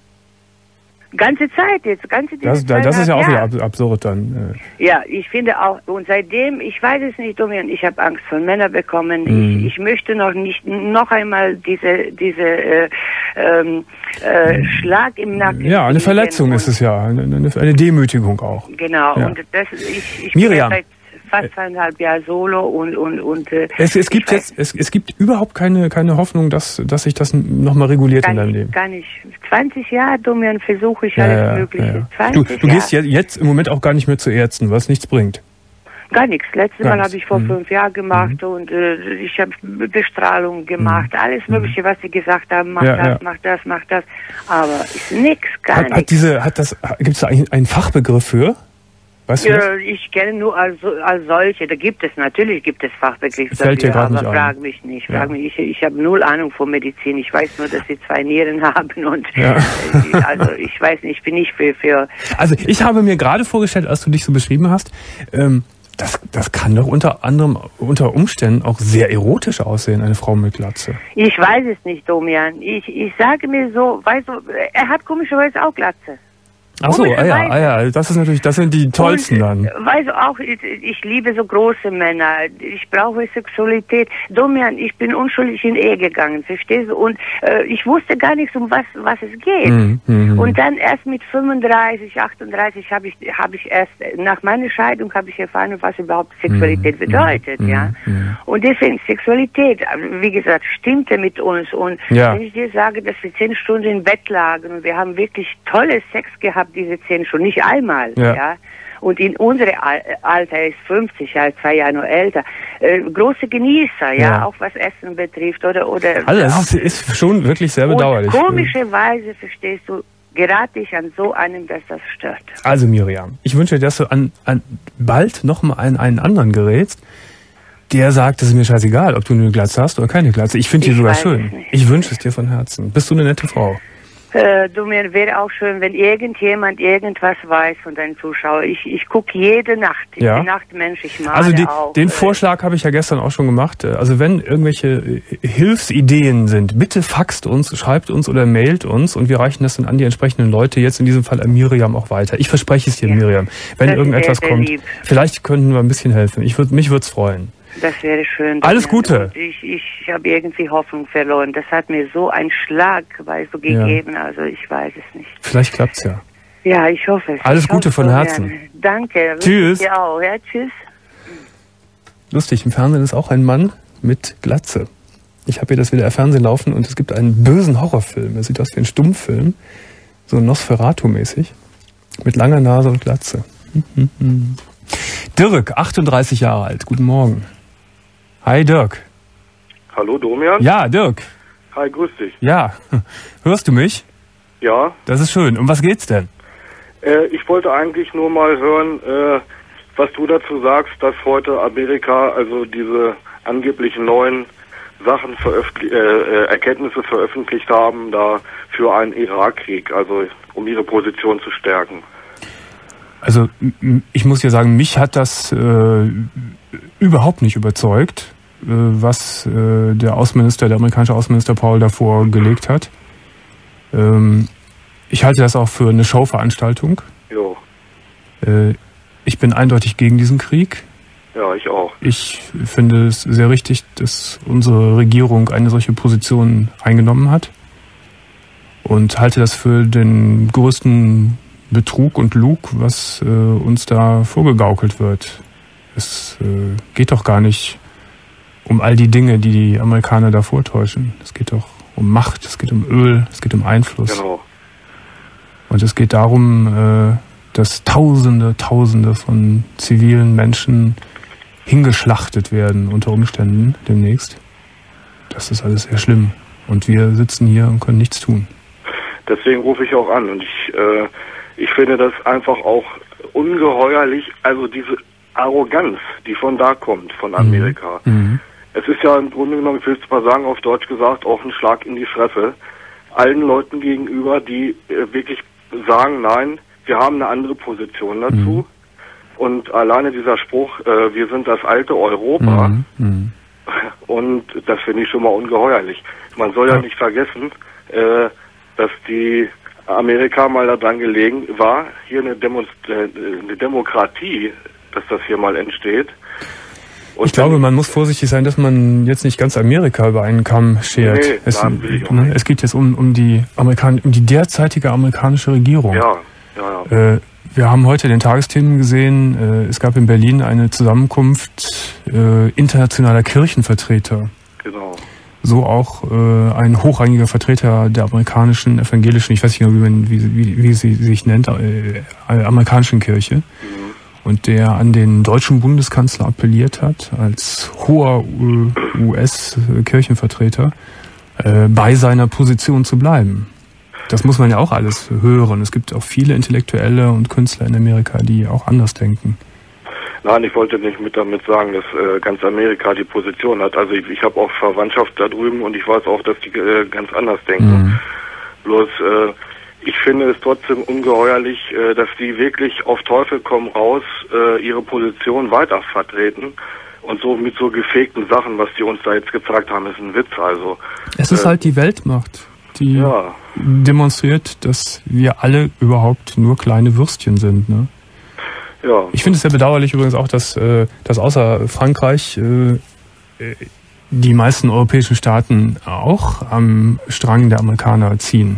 Speaker 5: Ganze Zeit jetzt, ganze diese
Speaker 2: Das, das ist ja auch
Speaker 5: zweieinhalb
Speaker 2: wieder
Speaker 5: Jahre.
Speaker 2: ab- absurd dann.
Speaker 5: Ja, ich finde auch, und seitdem, ich weiß es nicht, Domian, ich habe Angst vor Männern bekommen.
Speaker 2: Mhm.
Speaker 5: Ich, ich möchte noch nicht, noch einmal diese, diese äh, ähm, äh, Schlag im Nacken.
Speaker 2: Äh, ja, eine
Speaker 5: kriegen
Speaker 2: Verletzung
Speaker 5: und,
Speaker 2: ist es ja, eine, eine, eine Demütigung auch.
Speaker 5: Genau,
Speaker 2: Ja.
Speaker 5: und das, ich, ich
Speaker 2: Miriam.
Speaker 5: bin seit fast zweieinhalb Jahren solo und, und, und äh,
Speaker 2: Es, es gibt
Speaker 5: ich weiß-
Speaker 2: jetzt, es, es gibt überhaupt keine, keine Hoffnung, dass, dass sich das nochmal reguliert in
Speaker 5: Gar
Speaker 2: deinem
Speaker 5: nicht,
Speaker 2: Leben.
Speaker 5: gar nicht. zwanzig Jahre, Domian, versuche ich
Speaker 2: Ja,
Speaker 5: alles
Speaker 2: ja,
Speaker 5: Mögliche.
Speaker 2: ja, ja.
Speaker 5: zwanzig
Speaker 2: Du, du gehst
Speaker 5: Jahre.
Speaker 2: ja jetzt im Moment auch gar nicht mehr zu Ärzten, was nichts bringt.
Speaker 5: Gar nichts. Letztes
Speaker 2: Gar
Speaker 5: Mal
Speaker 2: nichts.
Speaker 5: habe ich vor
Speaker 2: Mhm.
Speaker 5: fünf Jahren gemacht und äh, ich habe Bestrahlung gemacht, alles Mögliche, was sie gesagt haben, mach
Speaker 2: Mhm. Ja,
Speaker 5: das,
Speaker 2: ja.
Speaker 5: mach das, mach das. Aber ist nix, gar
Speaker 2: Hat, hat
Speaker 5: nichts.
Speaker 2: diese, hat das, gibt es da einen, einen Fachbegriff für? Weißt du das?
Speaker 5: Ja, ich kenne nur als, als solche, da gibt es, natürlich gibt es Fachbegriffe
Speaker 2: Fällt dir
Speaker 5: dafür,
Speaker 2: grad
Speaker 5: aber
Speaker 2: nicht ein.
Speaker 5: frag mich nicht,
Speaker 2: Ja.
Speaker 5: frag mich, ich, ich habe null Ahnung von Medizin, ich weiß nur, dass sie zwei Nieren haben und
Speaker 2: Ja.
Speaker 5: äh, also ich weiß nicht, ich bin nicht für, für
Speaker 2: Also ich habe mir gerade vorgestellt, als du dich so beschrieben hast, ähm, das, das kann doch unter anderem, unter Umständen auch sehr erotisch aussehen, eine Frau mit Glatze.
Speaker 5: ich weiß es nicht, Domian, ich, ich sage mir so, weißt du, er hat komischerweise auch Glatze.
Speaker 2: Ach so, ah ja,
Speaker 5: Komischerweise.
Speaker 2: ah ja, das ist natürlich, das sind die tollsten
Speaker 5: Und,
Speaker 2: dann.
Speaker 5: äh, Weißt du auch, ich, ich liebe so große Männer. Ich brauche Sexualität. Domian, ich bin unschuldig in Ehe gegangen, verstehst du? Und äh, ich wusste gar nichts, um was, was es geht.
Speaker 2: Mhm, mhm.
Speaker 5: Und dann erst mit fünfunddreißig, achtunddreißig habe ich, habe ich erst, nach meiner Scheidung habe ich erfahren, was überhaupt Sexualität
Speaker 2: Mhm,
Speaker 5: bedeutet,
Speaker 2: mhm,
Speaker 5: ja.
Speaker 2: mhm.
Speaker 5: Und deswegen, Sexualität, wie gesagt, stimmte mit uns. Und
Speaker 2: Ja.
Speaker 5: wenn ich dir sage, dass wir zehn Stunden im Bett lagen und wir haben wirklich tolle Sex gehabt, diese zehn Stunden, nicht einmal,
Speaker 2: Ja.
Speaker 5: ja. Und in unserem Al- Alter, er ist fünfzig, ja, zwei Jahre noch älter, äh, große Genießer, ja,
Speaker 2: Ja.
Speaker 5: auch was Essen betrifft oder, oder.
Speaker 2: Also es ist, ist schon wirklich sehr
Speaker 5: und
Speaker 2: bedauerlich.
Speaker 5: komischerweise, verstehst du, gerate ich an so einem, dass das stört.
Speaker 2: Also Miriam, ich wünsche dir, dass du an, an bald nochmal an einen anderen gerätst, der sagt, es ist mir scheißegal, ob du eine Glatze hast oder keine Glatze. Ich finde die
Speaker 5: Ich
Speaker 2: sogar
Speaker 5: weiß
Speaker 2: schön.
Speaker 5: es nicht.
Speaker 2: Ich wünsche es dir von Herzen. Bist du eine nette Frau?
Speaker 5: Äh, du, mir wäre auch schön, wenn irgendjemand irgendwas weiß von deinen Zuschauern. Ich, ich gucke jede Nacht. Ich
Speaker 2: Ja.
Speaker 5: bin Nachtmensch, ich male
Speaker 2: Also die,
Speaker 5: auch.
Speaker 2: den
Speaker 5: äh,
Speaker 2: Vorschlag habe ich ja gestern auch schon gemacht. Also wenn irgendwelche äh, Hilfsideen sind, bitte faxt uns, schreibt uns oder mailt uns und wir reichen das dann an die entsprechenden Leute, jetzt in diesem Fall an Miriam auch weiter. Ich verspreche es dir,
Speaker 5: Ja.
Speaker 2: Miriam. Wenn
Speaker 5: Das ist
Speaker 2: irgendetwas
Speaker 5: sehr, sehr
Speaker 2: kommt,
Speaker 5: lieb.
Speaker 2: vielleicht könnten wir ein bisschen helfen. Ich würd, mich würde es freuen.
Speaker 5: Das wäre schön.
Speaker 2: Alles Gute.
Speaker 5: Und ich ich habe irgendwie Hoffnung verloren. Das hat mir so einen Schlag weil so gegeben, ja. Also ich weiß es nicht.
Speaker 2: Vielleicht klappt's ja.
Speaker 5: Ja, ich hoffe es.
Speaker 2: Alles
Speaker 5: ich
Speaker 2: Gute
Speaker 5: hoffe
Speaker 2: von
Speaker 5: so
Speaker 2: Herzen.
Speaker 5: gerne. Danke.
Speaker 2: Tschüss.
Speaker 5: Ja, auch. Ja, tschüss.
Speaker 2: Lustig, im Fernsehen ist auch ein Mann mit Glatze. Ich habe hier das W D R-Fernsehen laufen und es gibt einen bösen Horrorfilm. Er sieht aus wie ein Stummfilm, so Nosferatu-mäßig, mit langer Nase und Glatze. Dirk, achtunddreißig Jahre alt, guten Morgen. Hi Dirk.
Speaker 6: Hallo Domian?
Speaker 2: Ja, Dirk.
Speaker 6: Hi, grüß dich.
Speaker 2: Ja, hörst du mich?
Speaker 6: Ja.
Speaker 2: Das ist schön. Um was geht's denn?
Speaker 6: Äh, ich wollte eigentlich nur mal hören, äh, was du dazu sagst, dass heute Amerika also diese angeblichen neuen Sachen veröffentlicht, äh, Erkenntnisse veröffentlicht haben, da für einen Irakkrieg, also um ihre Position zu stärken.
Speaker 2: Also ich muss ja sagen, mich hat das äh, überhaupt nicht überzeugt, äh, was äh, der Außenminister, der amerikanische Außenminister Paul davor gelegt hat. Ähm, ich halte das auch für eine Showveranstaltung.
Speaker 6: Jo.
Speaker 2: Äh, ich bin eindeutig gegen diesen Krieg.
Speaker 6: Ja, ich auch.
Speaker 2: Ich finde es sehr richtig, dass unsere Regierung eine solche Position eingenommen hat und halte das für den größten Betrug und Lug, was äh, uns da vorgegaukelt wird. Es äh, geht doch gar nicht um all die Dinge, die die Amerikaner da vortäuschen. Es geht doch um Macht, es geht um Öl, es geht um Einfluss.
Speaker 6: Genau.
Speaker 2: Und es geht darum, äh, dass Tausende, Tausende von zivilen Menschen hingeschlachtet werden unter Umständen demnächst. Das ist alles sehr schlimm. Und wir sitzen hier und können nichts tun.
Speaker 6: Deswegen rufe ich auch an. Und ich, äh, ich finde das einfach auch ungeheuerlich, also diese Arroganz, die von da kommt, von Amerika.
Speaker 2: Mhm.
Speaker 6: Es ist ja im Grunde genommen, ich will es mal sagen, auf Deutsch gesagt, auch ein Schlag in die Fresse. Allen Leuten gegenüber, die äh, wirklich sagen, nein, wir haben eine andere Position dazu. Mhm. Und alleine dieser Spruch, äh, wir sind das alte Europa,
Speaker 2: Mhm. Mhm.
Speaker 6: und das finde ich schon mal ungeheuerlich. Man soll ja, ja nicht vergessen, äh, dass die Amerika mal daran gelegen war, hier eine, Demonst äh, eine Demokratie, dass das hier mal entsteht. Und
Speaker 2: ich glaube, man muss vorsichtig sein, dass man jetzt nicht ganz Amerika über einen Kamm schert.
Speaker 6: Nee,
Speaker 2: es,
Speaker 6: ne,
Speaker 2: es geht jetzt um, um, die Amerikan um die derzeitige amerikanische Regierung.
Speaker 6: Ja, ja, ja.
Speaker 2: Äh, wir haben heute den Tagesthemen gesehen, äh, es gab in Berlin eine Zusammenkunft äh, internationaler Kirchenvertreter.
Speaker 6: Genau.
Speaker 2: So auch äh, ein hochrangiger Vertreter der amerikanischen evangelischen, ich weiß nicht genau, wie, man, wie, wie, wie sie sich nennt, äh, amerikanischen Kirche. Mhm. Und der an den deutschen Bundeskanzler appelliert hat, als hoher U S-Kirchenvertreter, äh, bei seiner Position zu bleiben. Das muss man ja auch alles hören. Es gibt auch viele Intellektuelle und Künstler in Amerika, die auch anders denken.
Speaker 6: Nein, ich wollte nicht mit damit sagen, dass äh, ganz Amerika die Position hat. Also ich, ich habe auch Verwandtschaft da drüben und ich weiß auch, dass die äh, ganz anders denken. Mhm. Bloß äh, ich finde es trotzdem ungeheuerlich, äh, dass die wirklich auf Teufel komm raus äh, ihre Position weiter vertreten. Und so mit so gefegten Sachen, was die uns da jetzt gezeigt haben, ist ein Witz. Also
Speaker 2: es ist äh, halt die Weltmacht, die ja. demonstriert, dass wir alle überhaupt nur kleine Würstchen sind. Ne?
Speaker 6: Ja.
Speaker 2: Ich finde es sehr bedauerlich übrigens auch, dass, äh, dass außer Frankreich äh, die meisten europäischen Staaten auch am Strang der Amerikaner ziehen.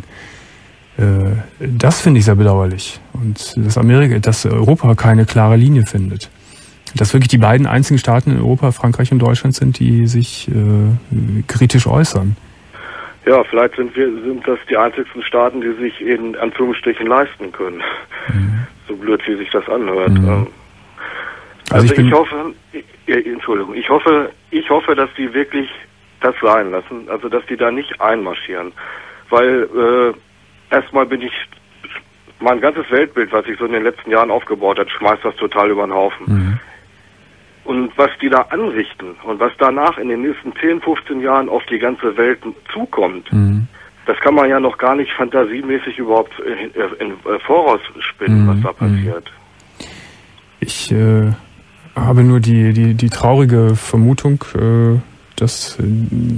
Speaker 2: Das finde ich sehr bedauerlich. Und dass Amerika, dass Europa keine klare Linie findet. Dass wirklich die beiden einzigen Staaten in Europa, Frankreich und Deutschland, sind, die sich äh, kritisch äußern.
Speaker 6: Ja, vielleicht sind wir sind das die einzigsten Staaten, die sich in Anführungsstrichen leisten können. Mhm. So blöd, wie sich das anhört. Mhm. Also, also ich, ich hoffe, ich, Entschuldigung, ich hoffe, ich hoffe, dass die wirklich das sein lassen, also dass die da nicht einmarschieren. Weil äh, erstmal bin ich, mein ganzes Weltbild, was sich so in den letzten Jahren aufgebaut hat, schmeißt das total über den Haufen. Mhm. Und was die da anrichten und was danach in den nächsten zehn, fünfzehn Jahren auf die ganze Welt zukommt, mhm. das kann man ja noch gar nicht fantasiemäßig überhaupt in, in, in vorausspinnen, mhm. was da passiert.
Speaker 2: Ich äh, habe nur die, die, die traurige Vermutung, äh, dass, äh,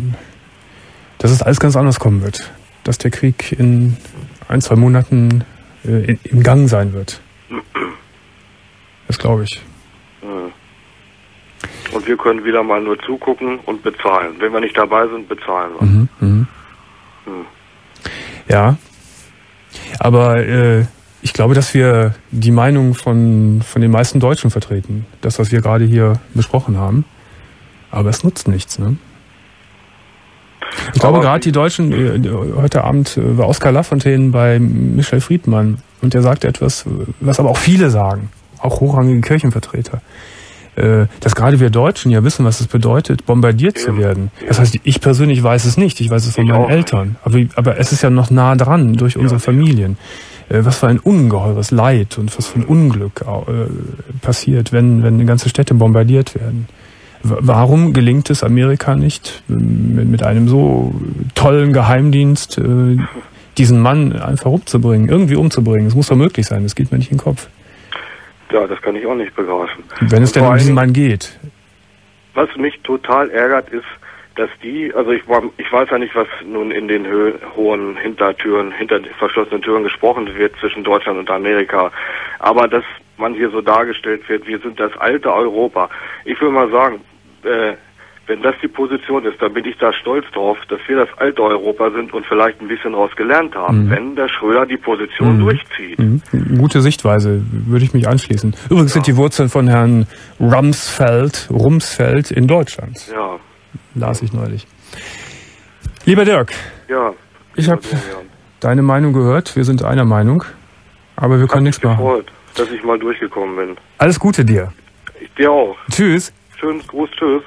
Speaker 2: dass es alles ganz anders kommen wird. Dass der Krieg in ein, zwei Monaten äh, in, im Gang sein wird. Das glaube ich.
Speaker 6: und wir können wieder mal nur zugucken und bezahlen. Wenn wir nicht dabei sind, bezahlen wir.
Speaker 2: Mhm, mhm. Hm. Ja, aber äh, ich glaube, dass wir die Meinung von, von den meisten Deutschen vertreten. Das, was wir gerade hier besprochen haben. Aber es nutzt nichts, ne? Ich glaube, gerade die Deutschen, äh, heute Abend äh, war Oskar Lafontaine bei Michel Friedmann und der sagte etwas, was aber auch viele sagen, auch hochrangige Kirchenvertreter, äh, dass gerade wir Deutschen ja wissen, was es bedeutet, bombardiert zu werden. Das heißt, ich persönlich weiß es nicht, ich weiß es von meinen Eltern, aber, aber es ist ja noch nah dran durch unsere Familien. Äh, was für ein ungeheures Leid und was für ein Unglück äh, passiert, wenn, wenn ganze Städte bombardiert werden. Warum gelingt es Amerika nicht, mit, mit einem so tollen Geheimdienst äh, diesen Mann einfach umzubringen, irgendwie umzubringen? Es muss doch möglich sein, das geht mir nicht in den Kopf.
Speaker 6: Ja, das kann ich auch nicht begreifen.
Speaker 2: Wenn es denn um diesen Mann geht.
Speaker 6: Was mich total ärgert, ist, dass die, also ich, war, ich weiß ja nicht, was nun in den hö- hohen Hintertüren, hinter verschlossenen Türen gesprochen wird zwischen Deutschland und Amerika, aber dass man hier so dargestellt wird, wir sind das alte Europa. Ich will mal sagen, äh, wenn das die Position ist, dann bin ich da stolz drauf, dass wir das alte Europa sind und vielleicht ein bisschen daraus gelernt haben, mhm. wenn der Schröder die Position mhm. durchzieht.
Speaker 2: Mhm. Gute Sichtweise, würde ich mich anschließen. Übrigens ja. sind die Wurzeln von Herrn Rumsfeld, Rumsfeld in Deutschland.
Speaker 6: Ja.
Speaker 2: Las ich neulich. Lieber Dirk,
Speaker 6: ja,
Speaker 2: ich habe deine Meinung gehört, wir sind einer Meinung, aber wir können nichts machen.
Speaker 6: Gefreut, dass ich mal durchgekommen bin.
Speaker 2: Alles Gute dir.
Speaker 6: Ich dir auch.
Speaker 2: Tschüss.
Speaker 6: Schönen Gruß, tschüss.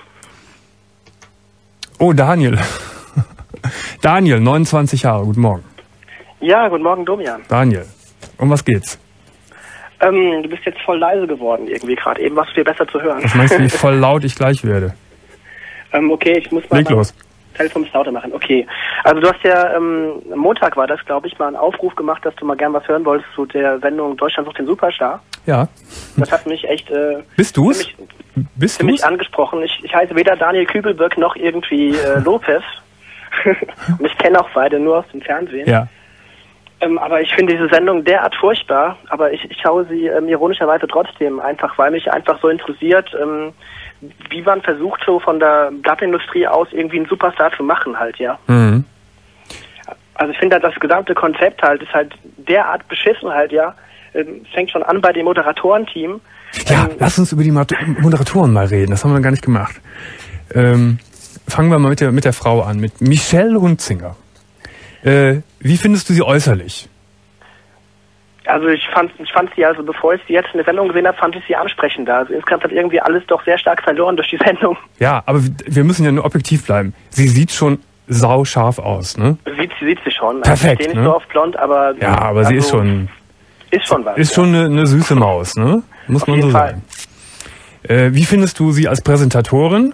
Speaker 2: Oh, Daniel. Daniel, neunundzwanzig Jahre, guten Morgen.
Speaker 7: Ja, guten Morgen, Domian.
Speaker 2: Daniel, um was geht's?
Speaker 7: Ähm, du bist jetzt voll leise geworden irgendwie gerade. Eben warst du viel besser zu hören.
Speaker 2: Was meinst du, wie voll laut ich gleich werde?
Speaker 7: ähm, okay, ich muss mal
Speaker 2: Leg los.
Speaker 7: Telefon lauter machen. Okay. Also du hast ja, ähm, Montag war das, glaube ich, mal einen Aufruf gemacht, dass du mal gern was hören wolltest zu der Sendung Deutschland sucht den Superstar.
Speaker 2: Ja.
Speaker 7: Das hat mich echt... Äh,
Speaker 2: Bist du's? Bist
Speaker 7: für mich angesprochen. Ich, ich heiße weder Daniel Kübelberg noch irgendwie äh, Lopez. Und ich kenne auch beide nur aus dem Fernsehen.
Speaker 2: Ja.
Speaker 7: Ähm, aber ich finde diese Sendung derart furchtbar, aber ich, ich schaue sie ähm, ironischerweise trotzdem, einfach weil mich einfach so interessiert, ähm, wie man versucht, so von der Blattindustrie aus irgendwie einen Superstar zu machen halt, ja.
Speaker 2: Mhm.
Speaker 7: Also ich finde halt, das gesamte Konzept halt ist halt derart beschissen halt, ja. Ähm, fängt schon an bei dem Moderatorenteam.
Speaker 2: Ja,
Speaker 7: ähm,
Speaker 2: lass uns über die Moderatoren mal reden, das haben wir gar nicht gemacht. Ähm, fangen wir mal mit der, mit der Frau an, mit Michelle Hunzinger. Äh, wie findest du sie äußerlich?
Speaker 7: Also ich fand, ich fand sie, also bevor ich sie jetzt in der Sendung gesehen habe, fand ich sie ansprechender. Also insgesamt hat irgendwie alles doch sehr stark verloren durch die Sendung.
Speaker 2: Ja, aber wir müssen ja nur objektiv bleiben. Sie sieht schon sauscharf aus, ne?
Speaker 7: Sieht, sieht sie schon.
Speaker 2: Perfekt,
Speaker 7: also ich stehe nicht
Speaker 2: ne?
Speaker 7: so oft blond, aber...
Speaker 2: Ja, aber
Speaker 7: also,
Speaker 2: sie ist schon...
Speaker 7: Ist schon was.
Speaker 2: Ist ja. schon eine, eine süße Maus, ne? Muss
Speaker 7: Auf
Speaker 2: man
Speaker 7: jeden
Speaker 2: so
Speaker 7: Fall.
Speaker 2: sagen. Äh, wie findest du sie als Präsentatorin?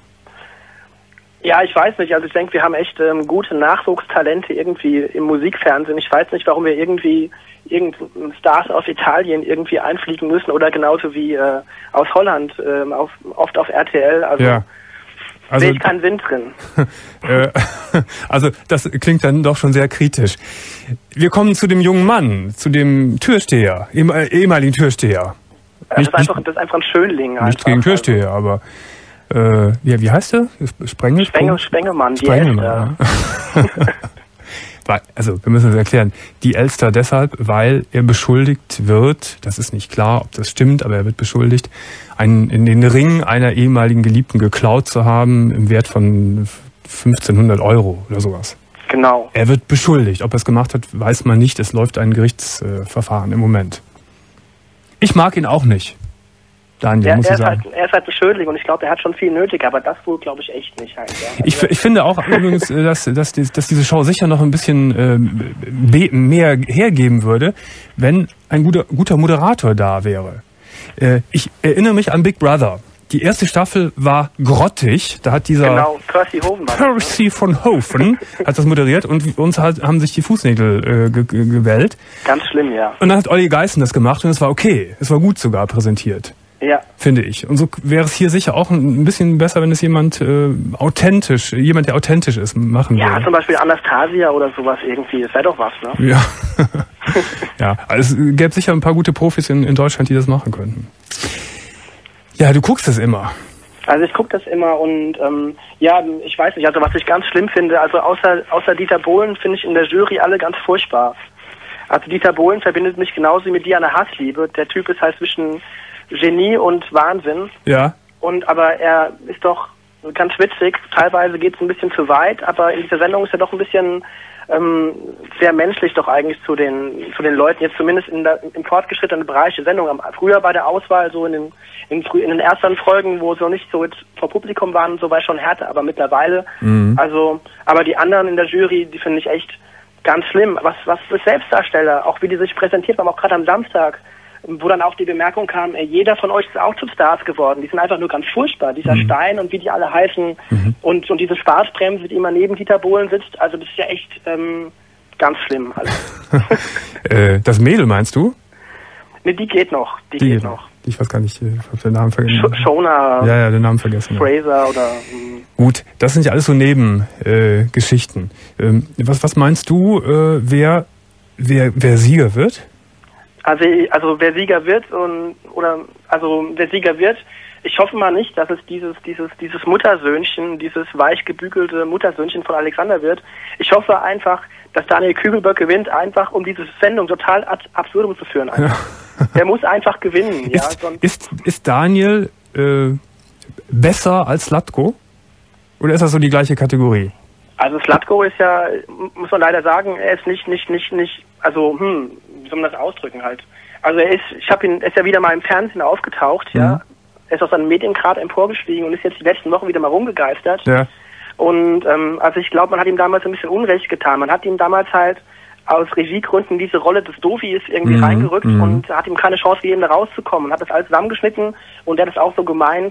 Speaker 7: Ja, ich weiß nicht. Also ich denke, wir haben echt ähm, gute Nachwuchstalente irgendwie im Musikfernsehen. Ich weiß nicht, warum wir irgendwie irgendeinen Stars aus Italien irgendwie einfliegen müssen oder genauso wie äh, aus Holland, ähm, auf, oft auf R T L. Also,
Speaker 2: ja. Also
Speaker 7: sehe ich keinen Sinn drin.
Speaker 2: äh, also das klingt dann doch schon sehr kritisch. Wir kommen zu dem jungen Mann, zu dem Türsteher, ehem, äh, ehemaligen Türsteher.
Speaker 7: Das,
Speaker 2: Nicht,
Speaker 7: ist einfach, das ist einfach ein Schönling.
Speaker 2: Nicht
Speaker 7: einfach.
Speaker 2: gegen Türsteher, also. aber äh, ja, wie heißt der? Sprengel?
Speaker 7: Spengel, Spengelmann, die
Speaker 2: Spengelmann,
Speaker 7: Elster.
Speaker 2: Ja. Also, wir müssen das erklären. Die Elster deshalb, weil er beschuldigt wird, das ist nicht klar, ob das stimmt, aber er wird beschuldigt, einen, in den Ring einer ehemaligen Geliebten geklaut zu haben im Wert von fünfzehnhundert Euro oder sowas.
Speaker 7: Genau.
Speaker 2: Er wird beschuldigt. Ob er es gemacht hat, weiß man nicht. Es läuft ein Gerichtsverfahren im Moment. Ich mag ihn auch nicht. Daniel,
Speaker 7: er,
Speaker 2: muss
Speaker 7: er
Speaker 2: ich sagen.
Speaker 7: Halt, er ist halt ein Schönling und ich glaube, er hat schon viel nötig, aber das wohl, glaube ich, echt nicht. Halt, ja.
Speaker 2: Ich, ich finde auch übrigens, dass, dass, dass diese Show sicher noch ein bisschen äh, mehr hergeben würde, wenn ein guter, guter Moderator da wäre. Äh, ich erinnere mich an Big Brother. Die erste Staffel war grottig. Da hat dieser
Speaker 7: genau, Percy Hoven war
Speaker 2: Percy von Hoven hat das moderiert und uns hat, haben sich die Fußnägel äh, ge ge gewellt.
Speaker 7: Ganz schlimm, ja.
Speaker 2: Und dann hat Olli Geißen das gemacht und es war okay. Es war gut sogar präsentiert.
Speaker 7: Ja.
Speaker 2: Finde ich. Und so wäre es hier sicher auch ein bisschen besser, wenn es jemand äh, authentisch, jemand, der authentisch ist, machen würde.
Speaker 7: Ja, zum Beispiel Anastasia oder sowas irgendwie. Das wäre doch was, ne?
Speaker 2: Ja. Ja, also es gäbe sicher ein paar gute Profis in, in Deutschland, die das machen könnten. Ja, du guckst es immer.
Speaker 7: Also ich gucke das immer und ähm, ja, ich weiß nicht, also was ich ganz schlimm finde, also außer außer Dieter Bohlen finde ich in der Jury alle ganz furchtbar. Also Dieter Bohlen verbindet mich genauso mit dir eine Hassliebe. Der Typ ist halt zwischen Genie und Wahnsinn.
Speaker 2: Ja.
Speaker 7: Und aber er ist doch ganz witzig. Teilweise geht es ein bisschen zu weit, aber in dieser Sendung ist er doch ein bisschen ähm, sehr menschlich doch eigentlich zu den zu den Leuten, jetzt zumindest in der, im fortgeschrittenen Bereich der Sendung. Früher bei der Auswahl, so in den in, in den ersten Folgen, wo so nicht so jetzt vor Publikum waren, so war schon härter, aber mittlerweile, mhm. also, aber die anderen in der Jury, die finde ich echt ganz schlimm. Was was für Selbstdarsteller, auch wie die sich präsentiert haben, auch gerade am Samstag, wo dann auch die Bemerkung kam, ey, jeder von euch ist auch zu Stars geworden. Die sind einfach nur ganz furchtbar. Dieser mhm. Stein und wie die alle heißen mhm. und, und diese Spaßbremse, die immer neben Dieter Bohlen sitzt. Also das ist ja echt ähm, ganz schlimm. Also.
Speaker 2: äh, das Mädel meinst du?
Speaker 7: Ne, die geht noch. Die, die geht noch.
Speaker 2: Ich weiß gar nicht, ich habe den Namen vergessen.
Speaker 7: Sh- Shona.
Speaker 2: Ja, ja, den Namen vergessen.
Speaker 7: Fraser ja. oder... Mh.
Speaker 2: Gut, das sind ja alles so Nebengeschichten. Äh, ähm, was, was meinst du, äh, wer, wer, wer Sieger wird?
Speaker 7: Also, also wer Sieger wird und oder also wer Sieger wird, ich hoffe mal nicht, dass es dieses dieses dieses Muttersöhnchen, dieses weich gebügelte Muttersöhnchen von Alexander wird. Ich hoffe einfach, dass Daniel Kübelberg gewinnt, einfach um diese Sendung total ad absurdum zu führen. Ja. Der muss einfach gewinnen.
Speaker 2: Ist,
Speaker 7: ja, sonst
Speaker 2: ist, ist Daniel äh, besser als Slatko? Oder ist das so die gleiche Kategorie?
Speaker 7: Also Slatko ist ja, muss man leider sagen, er ist nicht nicht nicht nicht also hm wie soll man das ausdrücken halt? Also er ist, ich habe ihn, er ist ja wieder mal im Fernsehen aufgetaucht, mhm. ja. Er ist aus seinem Mediengrad emporgestiegen und ist jetzt die letzten Wochen wieder mal rumgegeistert. Ja. Und ähm, also ich glaube, man hat ihm damals ein bisschen Unrecht getan. Man hat ihm damals halt aus Regiegründen diese Rolle des Dofis irgendwie mhm. reingerückt mhm. und hat ihm keine Chance gegeben, da rauszukommen. Und hat das alles zusammengeschnitten und er hat es auch so gemeint,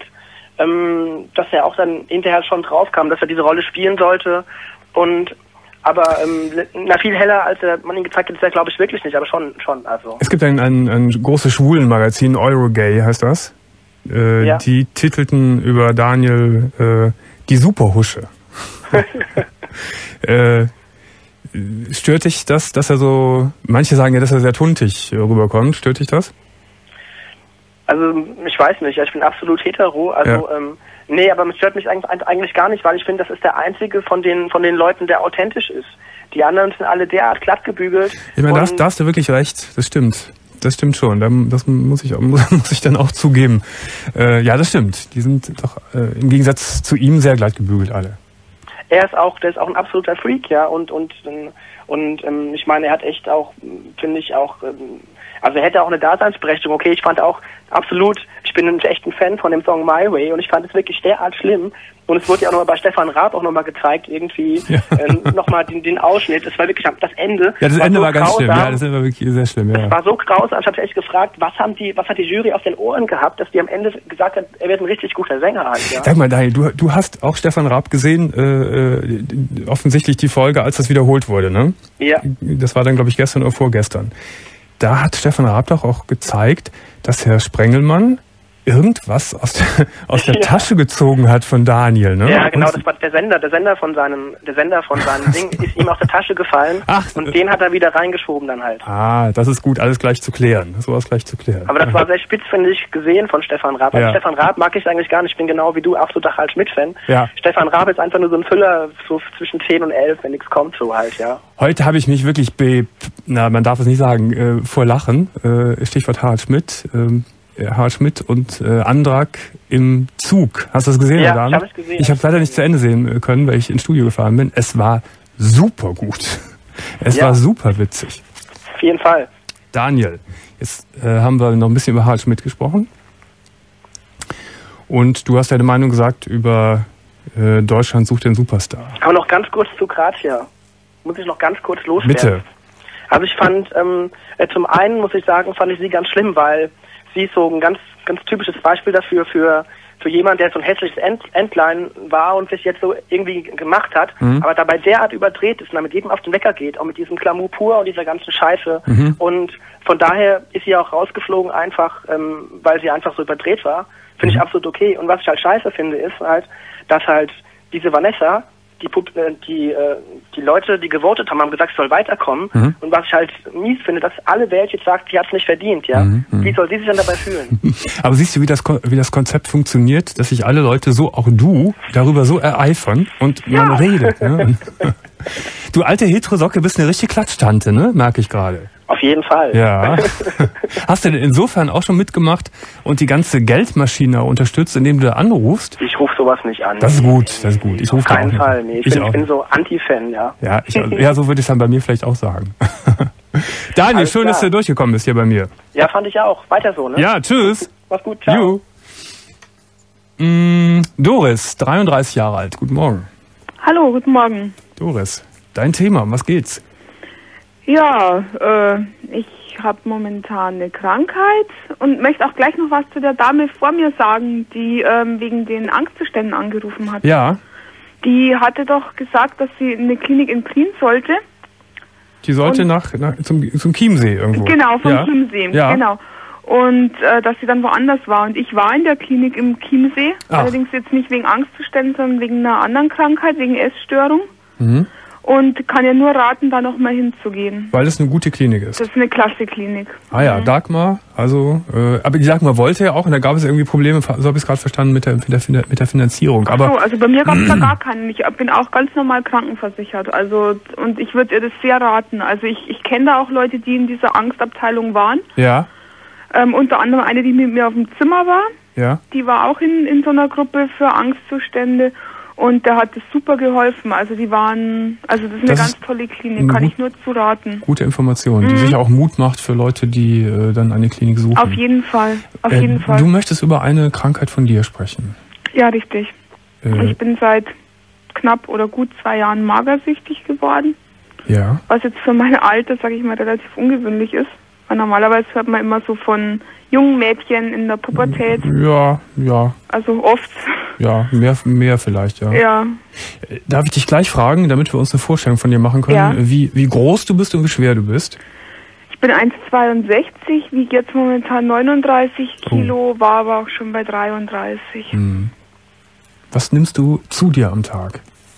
Speaker 7: ähm, dass er auch dann hinterher schon drauf kam, dass er diese Rolle spielen sollte. Und aber ähm, na, viel heller, als er, man ihn gezeigt hat, ist er, glaube ich, wirklich nicht, aber schon, schon. Also.
Speaker 2: Es gibt ein, ein, ein großes Schwulenmagazin, Eurogay heißt das. Äh, ja. Die titelten über Daniel äh, die Superhusche. äh, stört dich das, dass er so, manche sagen ja, dass er sehr tuntig rüberkommt. Stört dich das?
Speaker 7: Also ich weiß nicht, ich bin absolut hetero, also ja. ähm, nee, aber es stört mich eigentlich gar nicht, weil ich finde, das ist der einzige von den von den Leuten, der authentisch ist. Die anderen sind alle derart glatt gebügelt.
Speaker 2: Ich meine, da, da hast du wirklich recht, das stimmt. Das stimmt schon, das muss ich, muss ich dann auch zugeben. Äh, ja, das stimmt, die sind doch äh, im Gegensatz zu ihm sehr glatt gebügelt alle.
Speaker 7: Er ist auch, der ist auch ein absoluter Freak, ja, und und und ähm, ich meine, er hat echt auch, finde ich auch, ähm, also er hätte auch eine Daseinsberechtigung. Okay, ich fand auch absolut, ich bin echt ein Fan von dem Song My Way und ich fand es wirklich derart schlimm. Und es wurde ja auch nochmal bei Stefan Raab auch nochmal gezeigt, irgendwie ja. äh, nochmal den, den Ausschnitt. Es war wirklich das Ende.
Speaker 2: Ja, das
Speaker 7: war
Speaker 2: Ende
Speaker 7: so
Speaker 2: war ganz
Speaker 7: grausam.
Speaker 2: schlimm. Ja, das Ende war wirklich sehr schlimm. Ja.
Speaker 7: Das war so grausam. Ich habe mich echt gefragt, was haben die, was hat die Jury auf den Ohren gehabt, dass die am Ende gesagt hat, er wird ein richtig guter Sänger halt. Ja.
Speaker 2: Sag mal, Daniel, du, du hast auch Stefan Raab gesehen, äh, äh, offensichtlich die Folge, als das wiederholt wurde, ne?
Speaker 7: Ja.
Speaker 2: Das war dann, glaube ich, gestern oder vorgestern. Da hat Stefan Raab doch auch gezeigt, dass Herr Sprengelmann irgendwas aus der, aus der ja. Tasche gezogen hat von Daniel, ne?
Speaker 7: Ja, genau, das war der Sender, der Sender von seinem, der Sender von seinem Ding ist ihm aus der Tasche gefallen. Ach, und den hat er wieder reingeschoben dann halt.
Speaker 2: Ah, das ist gut, alles gleich zu klären, sowas gleich zu klären.
Speaker 7: Aber das war sehr spitzfindig gesehen von Stefan Raab. Also ja. Stefan Raab mag ich eigentlich gar nicht, ich bin genau wie du absoluter Harald Schmidt-Fan. Ja. Stefan Raab ist einfach nur so ein Füller, so zwischen zehn und elf, wenn nichts kommt, so halt, ja.
Speaker 2: Heute habe ich mich wirklich be, na, man darf es nicht sagen, äh, vor Lachen, äh, Stichwort Harald Schmidt, ähm, Harald Schmidt und äh, Andrak im Zug. Hast du das gesehen,
Speaker 7: ja,
Speaker 2: oder?
Speaker 7: Ich habe es gesehen.
Speaker 2: Ich habe es leider nicht zu Ende sehen können, weil ich ins Studio gefahren bin. Es war super gut. Es ja. war super witzig.
Speaker 7: Auf jeden Fall.
Speaker 2: Daniel, jetzt äh, haben wir noch ein bisschen über Harald Schmidt gesprochen. Und du hast deine Meinung gesagt über äh, Deutschland sucht den Superstar.
Speaker 7: Aber noch ganz kurz zu Grazia. Muss ich noch ganz kurz loswerden.
Speaker 2: Bitte.
Speaker 7: Also ich fand, ähm, äh, zum einen muss ich sagen, fand ich sie ganz schlimm, weil sie ist so ein ganz, ganz typisches Beispiel dafür, für, für jemand, der so ein hässliches Ent, Entlein war und sich jetzt so irgendwie gemacht hat, mhm. aber dabei derart überdreht ist und damit jedem auf den Wecker geht, auch mit diesem Glamour pur und dieser ganzen Scheiße. Mhm. Und von daher ist sie auch rausgeflogen, einfach, ähm, weil sie einfach so überdreht war. Finde mhm. ich absolut okay. Und was ich halt scheiße finde, ist halt, dass halt diese Vanessa, die, die, äh, die Leute, die gewotet haben, haben gesagt, ich soll weiterkommen.
Speaker 2: Mhm.
Speaker 7: Und was ich halt mies finde, dass alle Welt jetzt sagt, sie hat es nicht verdient, ja.
Speaker 2: Mhm.
Speaker 7: Wie soll sie sich dann dabei fühlen?
Speaker 2: Aber siehst du, wie das, wie das Konzept funktioniert, dass sich alle Leute, so auch du, darüber so ereifern und man ja. redet. Ne? Du alte Heterosocke bist eine richtige Klatschtante, ne? Merke ich gerade.
Speaker 7: Auf jeden Fall.
Speaker 2: Ja. Hast du denn insofern auch schon mitgemacht und die ganze Geldmaschine unterstützt, indem du da anrufst?
Speaker 7: Ich rufe sowas nicht an.
Speaker 2: Das ist gut, das ist gut. Ich rufe
Speaker 7: Auf keinen
Speaker 2: da auch
Speaker 7: Fall,
Speaker 2: nicht.
Speaker 7: nee. Ich,
Speaker 2: ich,
Speaker 7: bin, ich bin so Anti-Fan, ja.
Speaker 2: Ja, ich, ja, so würde ich es dann bei mir vielleicht auch sagen. Daniel, Alles schön, klar. dass du durchgekommen bist hier bei mir.
Speaker 7: Ja, fand ich auch. Weiter so, ne?
Speaker 2: Ja, tschüss.
Speaker 7: Mach's gut, ciao.
Speaker 2: Mm, Doris, dreiunddreißig Jahre alt. Guten Morgen.
Speaker 8: Hallo, guten Morgen.
Speaker 2: Doris, dein Thema, um was geht's?
Speaker 8: Ja, äh, ich habe momentan eine Krankheit und möchte auch gleich noch was zu der Dame vor mir sagen, die ähm, wegen den Angstzuständen angerufen hat.
Speaker 2: Ja.
Speaker 8: Die hatte doch gesagt, dass sie in eine Klinik in Prien sollte.
Speaker 2: Die sollte nach, nach zum, zum Chiemsee irgendwo.
Speaker 8: Genau, vom
Speaker 2: ja.
Speaker 8: Chiemsee,
Speaker 2: ja.
Speaker 8: genau. Und äh, dass sie dann woanders war. Und ich war in der Klinik im Chiemsee,
Speaker 2: Ach.
Speaker 8: allerdings jetzt nicht wegen Angstzuständen, sondern wegen einer anderen Krankheit, wegen Essstörung.
Speaker 2: Mhm.
Speaker 8: Und kann ja nur raten, da nochmal hinzugehen.
Speaker 2: Weil das eine gute Klinik ist.
Speaker 8: Das ist eine klasse Klinik.
Speaker 2: Ah ja, mhm. Dagmar, also, äh, aber die Dagmar wollte ja auch, und da gab es irgendwie Probleme, so habe ich es gerade verstanden, mit der, mit der, mit der Finanzierung. Aber
Speaker 8: so, also bei mir gab es da gar keinen. Ich bin auch ganz normal krankenversichert. Also, und ich würde ihr das sehr raten. Also ich, ich kenne da auch Leute, die in dieser Angstabteilung waren.
Speaker 2: Ja.
Speaker 8: Ähm, unter anderem eine, die mit mir auf dem Zimmer war.
Speaker 2: Ja.
Speaker 8: Die war auch in, in so einer Gruppe für Angstzustände. Und der hat es super geholfen. Also die waren, also das ist eine das ganz tolle Klinik, kann ich nur zu raten.
Speaker 2: Gute Information, mhm. die sich auch Mut macht für Leute, die äh, dann eine Klinik suchen.
Speaker 8: Auf jeden Fall, auf
Speaker 2: äh,
Speaker 8: jeden Fall.
Speaker 2: Du möchtest über eine Krankheit von dir sprechen.
Speaker 8: Ja, richtig. Äh. Ich bin seit knapp oder gut zwei Jahren magersüchtig geworden.
Speaker 2: Ja.
Speaker 8: Was jetzt für mein Alter, sage ich mal, relativ ungewöhnlich ist. Weil normalerweise hört man immer so von jungen Mädchen in der Pubertät.
Speaker 2: Ja, ja.
Speaker 8: Also oft.
Speaker 2: Ja, mehr, mehr vielleicht, ja.
Speaker 8: Ja.
Speaker 2: Darf ich dich gleich fragen, damit wir uns eine Vorstellung von dir machen können,
Speaker 8: ja.
Speaker 2: wie, wie groß du bist und wie schwer du bist?
Speaker 8: Ich bin eins Komma zweiundsechzig, wiege jetzt momentan neununddreißig Kilo, oh. war aber auch schon bei dreiunddreißig.
Speaker 2: Hm. Was nimmst du zu dir am Tag?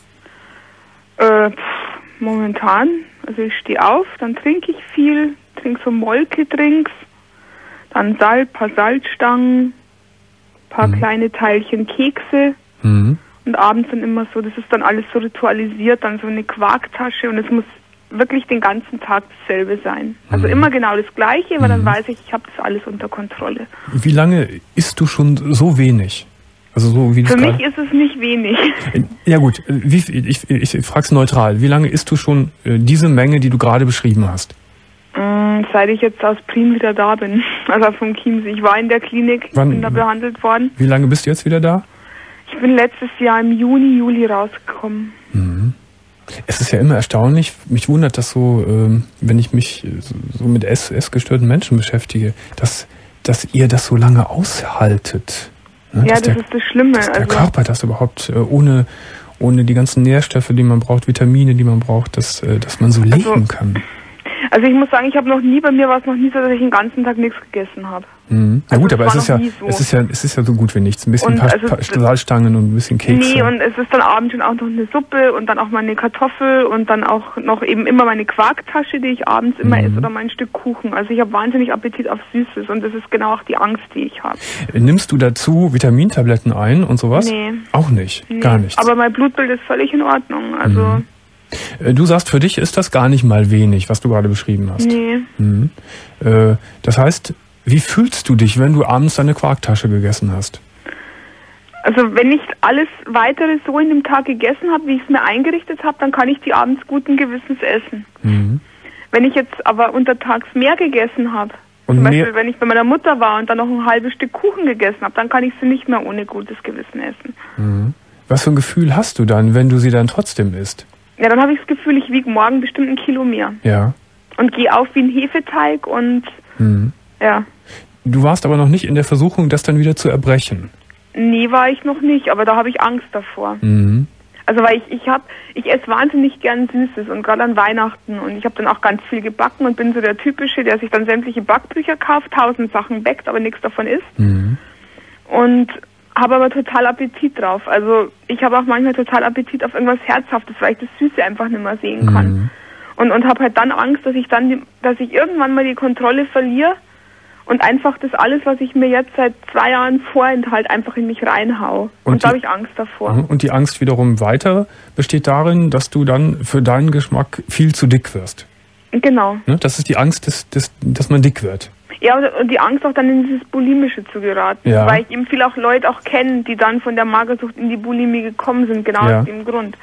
Speaker 8: Äh, pff, momentan, also ich stehe auf, dann trinke ich viel, trinke so Molke-Drinks, dann Salz, paar Salzstangen, paar mhm. kleine Teilchen Kekse mhm. und abends dann immer so, das ist dann alles so ritualisiert, dann so eine Quarktasche und es muss wirklich den ganzen Tag dasselbe sein. Also mhm. immer genau das Gleiche, weil mhm. dann weiß ich, ich habe das alles unter Kontrolle.
Speaker 2: Wie lange isst du schon so wenig? Also so wie
Speaker 8: Für mich ist es nicht wenig.
Speaker 2: Ja gut, wie, ich, ich, ich frage es neutral. Wie lange isst du schon äh, diese Menge, die du gerade beschrieben hast?
Speaker 8: Mm, seit ich jetzt aus Prien wieder da bin. Also vom Chiemsee. Ich war in der Klinik,
Speaker 2: Wann,
Speaker 8: bin da behandelt worden.
Speaker 2: Wie lange bist du jetzt wieder da?
Speaker 8: Ich bin letztes Jahr im Juni, Juli rausgekommen.
Speaker 2: Mhm. Es ist ja immer erstaunlich, mich wundert das so, ähm, wenn ich mich so, so mit Ess, essgestörten Menschen beschäftige, dass, dass ihr das so lange aushaltet. Ne?
Speaker 8: Ja, das
Speaker 2: der,
Speaker 8: ist das Schlimme.
Speaker 2: Dass der
Speaker 8: also
Speaker 2: Körper das überhaupt äh, ohne, ohne die ganzen Nährstoffe, die man braucht, Vitamine, die man braucht, dass, äh, dass man so leben
Speaker 8: also,
Speaker 2: kann.
Speaker 8: Also ich muss sagen, ich habe noch nie, bei mir war es noch nie so, dass ich den ganzen Tag nichts gegessen habe.
Speaker 2: Mhm. Na gut,
Speaker 8: also
Speaker 2: aber es ist, ja,
Speaker 8: so.
Speaker 2: es, ist ja, es ist ja so gut wie nichts. Ein bisschen
Speaker 8: und
Speaker 2: paar,
Speaker 8: also
Speaker 2: paar Salzstangen und ein bisschen Kekse.
Speaker 8: Nee, und es ist dann abends schon auch noch eine Suppe und dann auch mal eine Kartoffel und dann auch noch eben immer meine Quarktasche, die ich abends immer mhm. esse, oder mein Stück Kuchen. Also ich habe wahnsinnig Appetit auf Süßes und das ist genau auch die Angst, die ich habe.
Speaker 2: Nimmst du dazu Vitamintabletten ein und sowas?
Speaker 8: Nee.
Speaker 2: Auch nicht?
Speaker 8: Nee.
Speaker 2: Gar nichts?
Speaker 8: Aber mein Blutbild ist völlig in Ordnung. Also... Mhm.
Speaker 2: Du sagst, für dich ist das gar nicht mal wenig, was du gerade beschrieben hast.
Speaker 8: Nee.
Speaker 2: Mhm. Äh, das heißt, wie fühlst du dich, wenn du abends deine Quarktasche gegessen hast?
Speaker 8: Also wenn ich alles weitere so in dem Tag gegessen habe, wie ich es mir eingerichtet habe, dann kann ich die abends guten Gewissens essen. Mhm. Wenn ich jetzt aber untertags mehr gegessen habe, zum Beispiel wenn ich bei meiner Mutter war und dann noch ein halbes Stück Kuchen gegessen habe, dann kann ich sie nicht mehr ohne gutes Gewissen essen.
Speaker 2: Mhm. Was für ein Gefühl hast du dann, wenn du sie dann trotzdem isst?
Speaker 8: Ja, dann habe ich das Gefühl, ich wiege morgen bestimmt ein Kilo mehr.
Speaker 2: Ja.
Speaker 8: Und gehe auf wie ein Hefeteig und
Speaker 2: mhm.
Speaker 8: ja.
Speaker 2: Du warst aber noch nicht in der Versuchung, das dann wieder zu erbrechen.
Speaker 8: Nee, war ich noch nicht, aber da habe ich Angst davor.
Speaker 2: Mhm.
Speaker 8: Also weil ich ich habe ich esse wahnsinnig gern Süßes und gerade an Weihnachten und ich habe dann auch ganz viel gebacken und bin so der Typische, der sich dann sämtliche Backbücher kauft, tausend Sachen backt, aber nichts davon isst.
Speaker 2: Mhm.
Speaker 8: Und habe aber total Appetit drauf. Also ich habe auch manchmal total Appetit auf irgendwas Herzhaftes, weil ich das Süße einfach nicht mehr sehen kann. Mhm. Und, und habe halt dann Angst, dass ich dann, die, dass ich irgendwann mal die Kontrolle verliere und einfach das alles, was ich mir jetzt seit zwei Jahren vorenthalte, einfach in mich reinhau. Und, und da habe ich Angst davor.
Speaker 2: Und die Angst wiederum weiter besteht darin, dass du dann für deinen Geschmack viel zu dick wirst.
Speaker 8: Genau.
Speaker 2: Ne? Das ist die Angst, dass, dass, dass man dick wird.
Speaker 8: Ja, und die Angst auch dann in dieses Bulimische zu geraten. Ja. Weil ich eben viele auch Leute auch kenne, die dann von der Magersucht in die Bulimie gekommen sind, genau ja. aus dem Grund.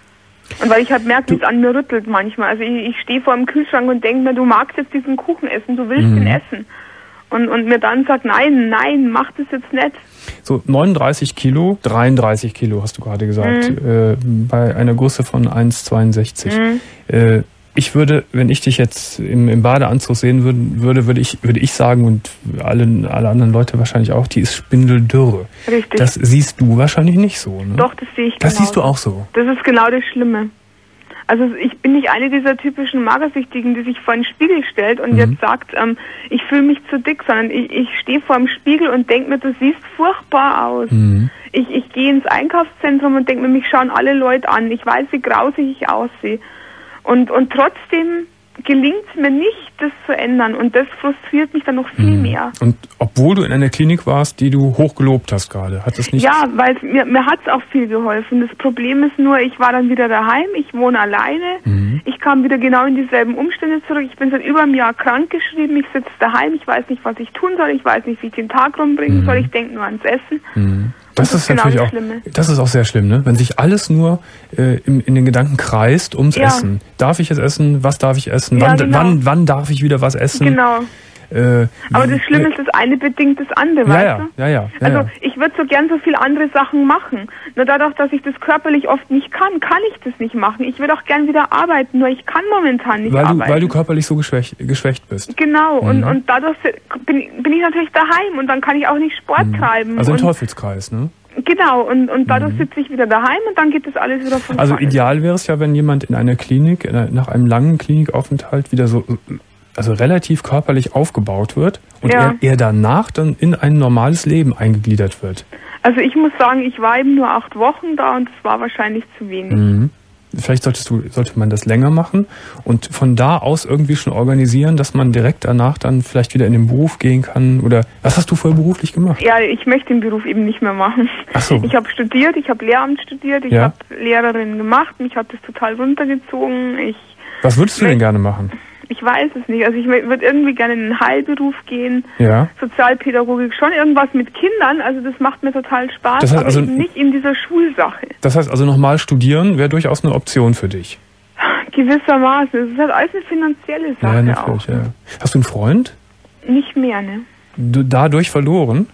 Speaker 8: Und weil ich halt merke, wie es an mir rüttelt manchmal. Also ich, ich stehe vor dem Kühlschrank und denke mir, du magst jetzt diesen Kuchen essen, du willst mhm. ihn essen. Und, und mir dann sagt, nein, nein, mach das jetzt nicht.
Speaker 2: So, neununddreißig Kilo, dreiunddreißig Kilo hast du gerade gesagt, mhm. äh, bei einer Größe von eins Komma zweiundsechzig. Mhm. Äh, ich würde, wenn ich dich jetzt im, im Badeanzug sehen würden, würde, würde ich, würde ich sagen und alle, alle anderen Leute wahrscheinlich auch, die ist spindeldürre.
Speaker 8: Richtig.
Speaker 2: Das siehst du wahrscheinlich nicht so, ne?
Speaker 8: Doch, das sehe ich
Speaker 2: Das
Speaker 8: genauso.
Speaker 2: siehst du auch so.
Speaker 8: Das ist genau das Schlimme. Also ich bin nicht eine dieser typischen Magersüchtigen, die sich vor den Spiegel stellt und mhm. jetzt sagt, ähm, ich fühle mich zu dick, sondern ich, ich stehe vor dem Spiegel und denke mir, du siehst furchtbar aus. Mhm. Ich, ich gehe ins Einkaufszentrum und denke mir, mich schauen alle Leute an. Ich weiß, wie grausig ich aussehe. Und, und trotzdem gelingt es mir nicht, das zu ändern. Und das frustriert mich dann noch viel mhm. mehr.
Speaker 2: Und obwohl du in einer Klinik warst, die du hoch gelobt hast gerade, hat das nicht...
Speaker 8: Ja, weil mir, mir hat es auch viel geholfen. Das Problem ist nur, ich war dann wieder daheim, ich wohne alleine, mhm. ich kam wieder genau in dieselben Umstände zurück. Ich bin seit über einem Jahr krankgeschrieben, ich sitze daheim, ich weiß nicht, was ich tun soll, ich weiß nicht, wie ich den Tag rumbringen mhm. soll, ich denke nur ans Essen. Mhm.
Speaker 2: Das, das ist genau natürlich auch, Schlimme. Das ist auch sehr schlimm, ne? Wenn sich alles nur äh, in, in den Gedanken kreist ums ja. Essen. Darf ich jetzt essen? Was darf ich essen?
Speaker 8: Ja,
Speaker 2: wann,
Speaker 8: genau.
Speaker 2: wann, wann darf ich wieder was essen?
Speaker 8: Genau.
Speaker 2: Äh,
Speaker 8: Aber das Schlimme ist, das eine bedingt das andere,
Speaker 2: ja,
Speaker 8: weißt
Speaker 2: ja,
Speaker 8: du?
Speaker 2: Ja, ja, ja.
Speaker 8: Also
Speaker 2: ja.
Speaker 8: ich würde so gern so viele andere Sachen machen. Nur dadurch, dass ich das körperlich oft nicht kann, kann ich das nicht machen. Ich würde auch gern wieder arbeiten, nur ich kann momentan nicht
Speaker 2: weil du,
Speaker 8: arbeiten.
Speaker 2: Weil du körperlich so geschwächt, geschwächt bist.
Speaker 8: Genau, mhm. und, und dadurch bin, bin ich natürlich daheim und dann kann ich auch nicht Sport mhm. treiben.
Speaker 2: Also ein
Speaker 8: und
Speaker 2: Teufelskreis, ne?
Speaker 8: Genau, und, und dadurch mhm. sitze ich wieder daheim und dann geht das alles wieder von
Speaker 2: Also
Speaker 8: vorne.
Speaker 2: ideal wäre es ja, wenn jemand in einer Klinik, in einer, nach einem langen Klinikaufenthalt wieder so, also relativ körperlich aufgebaut wird und ja. er, er danach dann in ein normales Leben eingegliedert wird.
Speaker 8: Also ich muss sagen, ich war eben nur acht Wochen da und es war wahrscheinlich zu wenig.
Speaker 2: Mhm. Vielleicht solltest du, sollte man das länger machen und von da aus irgendwie schon organisieren, dass man direkt danach dann vielleicht wieder in den Beruf gehen kann. Oder was hast du vorher beruflich gemacht?
Speaker 8: Ja, ich möchte den Beruf eben nicht mehr machen.
Speaker 2: Ach so.
Speaker 8: Ich habe studiert, ich habe Lehramt studiert, ich
Speaker 2: ja.
Speaker 8: habe Lehrerin gemacht, mich hat das total runtergezogen. Ich
Speaker 2: was würdest du denn gerne machen?
Speaker 8: Ich weiß es nicht. Also ich würde irgendwie gerne in den Heilberuf gehen.
Speaker 2: Ja.
Speaker 8: Sozialpädagogik, schon irgendwas mit Kindern. Also das macht mir total Spaß,
Speaker 2: das heißt
Speaker 8: aber
Speaker 2: also,
Speaker 8: eben nicht in dieser Schulsache.
Speaker 2: Das heißt also nochmal studieren wäre durchaus eine Option für dich?
Speaker 8: Gewissermaßen. Es ist halt alles eine finanzielle Sache
Speaker 2: ja, natürlich, auch. Ja. Hast du einen Freund?
Speaker 8: Nicht mehr, ne.
Speaker 2: Du dadurch verloren?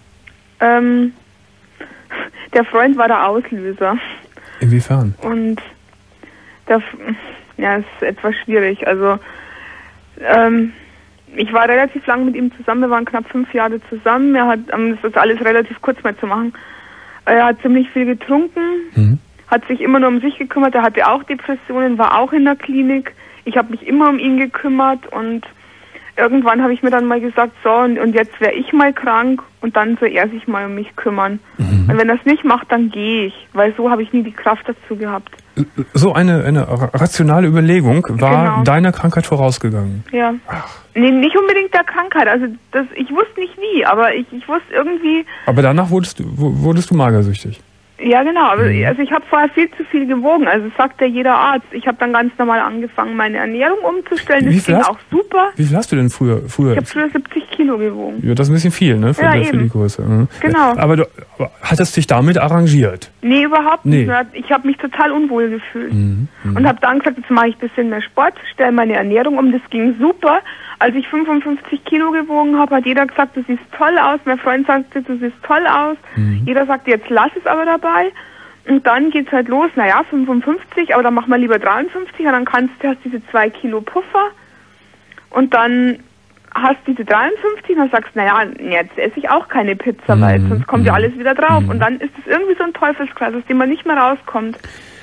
Speaker 8: Ähm, der Freund war der Auslöser.
Speaker 2: Inwiefern?
Speaker 8: Und der, ja, es ist etwas schwierig. Also Ähm, ich war relativ lang mit ihm zusammen, wir waren knapp fünf Jahre zusammen. Er hat, um das ist alles relativ kurz mal zu machen, er hat ziemlich viel getrunken, mhm. hat sich immer nur um sich gekümmert, er hatte auch Depressionen, war auch in der Klinik. Ich habe mich immer um ihn gekümmert und irgendwann habe ich mir dann mal gesagt, so und, und jetzt wäre ich mal krank und dann soll er sich mal um mich kümmern. Mhm. Und wenn er es nicht macht, dann gehe ich, weil so habe ich nie die Kraft dazu gehabt.
Speaker 2: So eine, eine rationale Überlegung war genau. deiner Krankheit vorausgegangen?
Speaker 8: Ja. Ach. Nee, nicht unbedingt der Krankheit. Also das, ich wusste nicht wie, aber ich, ich wusste irgendwie...
Speaker 2: Aber danach wurdest du, wurdest du magersüchtig?
Speaker 8: Ja, genau. Aber mhm. also ich habe vorher viel zu viel gewogen. Also das sagt ja jeder Arzt. Ich habe dann ganz normal angefangen, meine Ernährung umzustellen. Das ging auch super.
Speaker 2: Wie viel hast du denn früher? früher?
Speaker 8: Ich habe früher siebzig Kilo gewogen.
Speaker 2: Ja, das ist ein bisschen viel, ne? Für,
Speaker 8: ja,
Speaker 2: die, für die Größe. Mhm.
Speaker 8: Genau.
Speaker 2: Aber du aber hattest dich damit arrangiert?
Speaker 8: Nee, überhaupt nicht.
Speaker 2: Nee.
Speaker 8: Ich habe mich total unwohl gefühlt.
Speaker 2: Mhm. Mhm.
Speaker 8: Und habe dann gesagt, jetzt mache ich ein bisschen mehr Sport, stelle meine Ernährung um. Das ging super. Als ich fünfundfünfzig Kilo gewogen habe, hat jeder gesagt, du siehst toll aus. Mein Freund sagte, du siehst toll aus. Mhm. Jeder sagte, jetzt lass es aber dabei. Und dann geht's halt los, naja, fünfundfünfzig, aber dann mach mal lieber dreiundfünfzig, und dann kannst du, hast diese zwei Kilo Puffer und dann hast diese dreiundfünfzig und dann sagst, naja, jetzt esse ich auch keine Pizza, weil sonst kommt ja alles wieder drauf. Und dann ist es irgendwie so ein Teufelskreis, aus dem man nicht mehr rauskommt.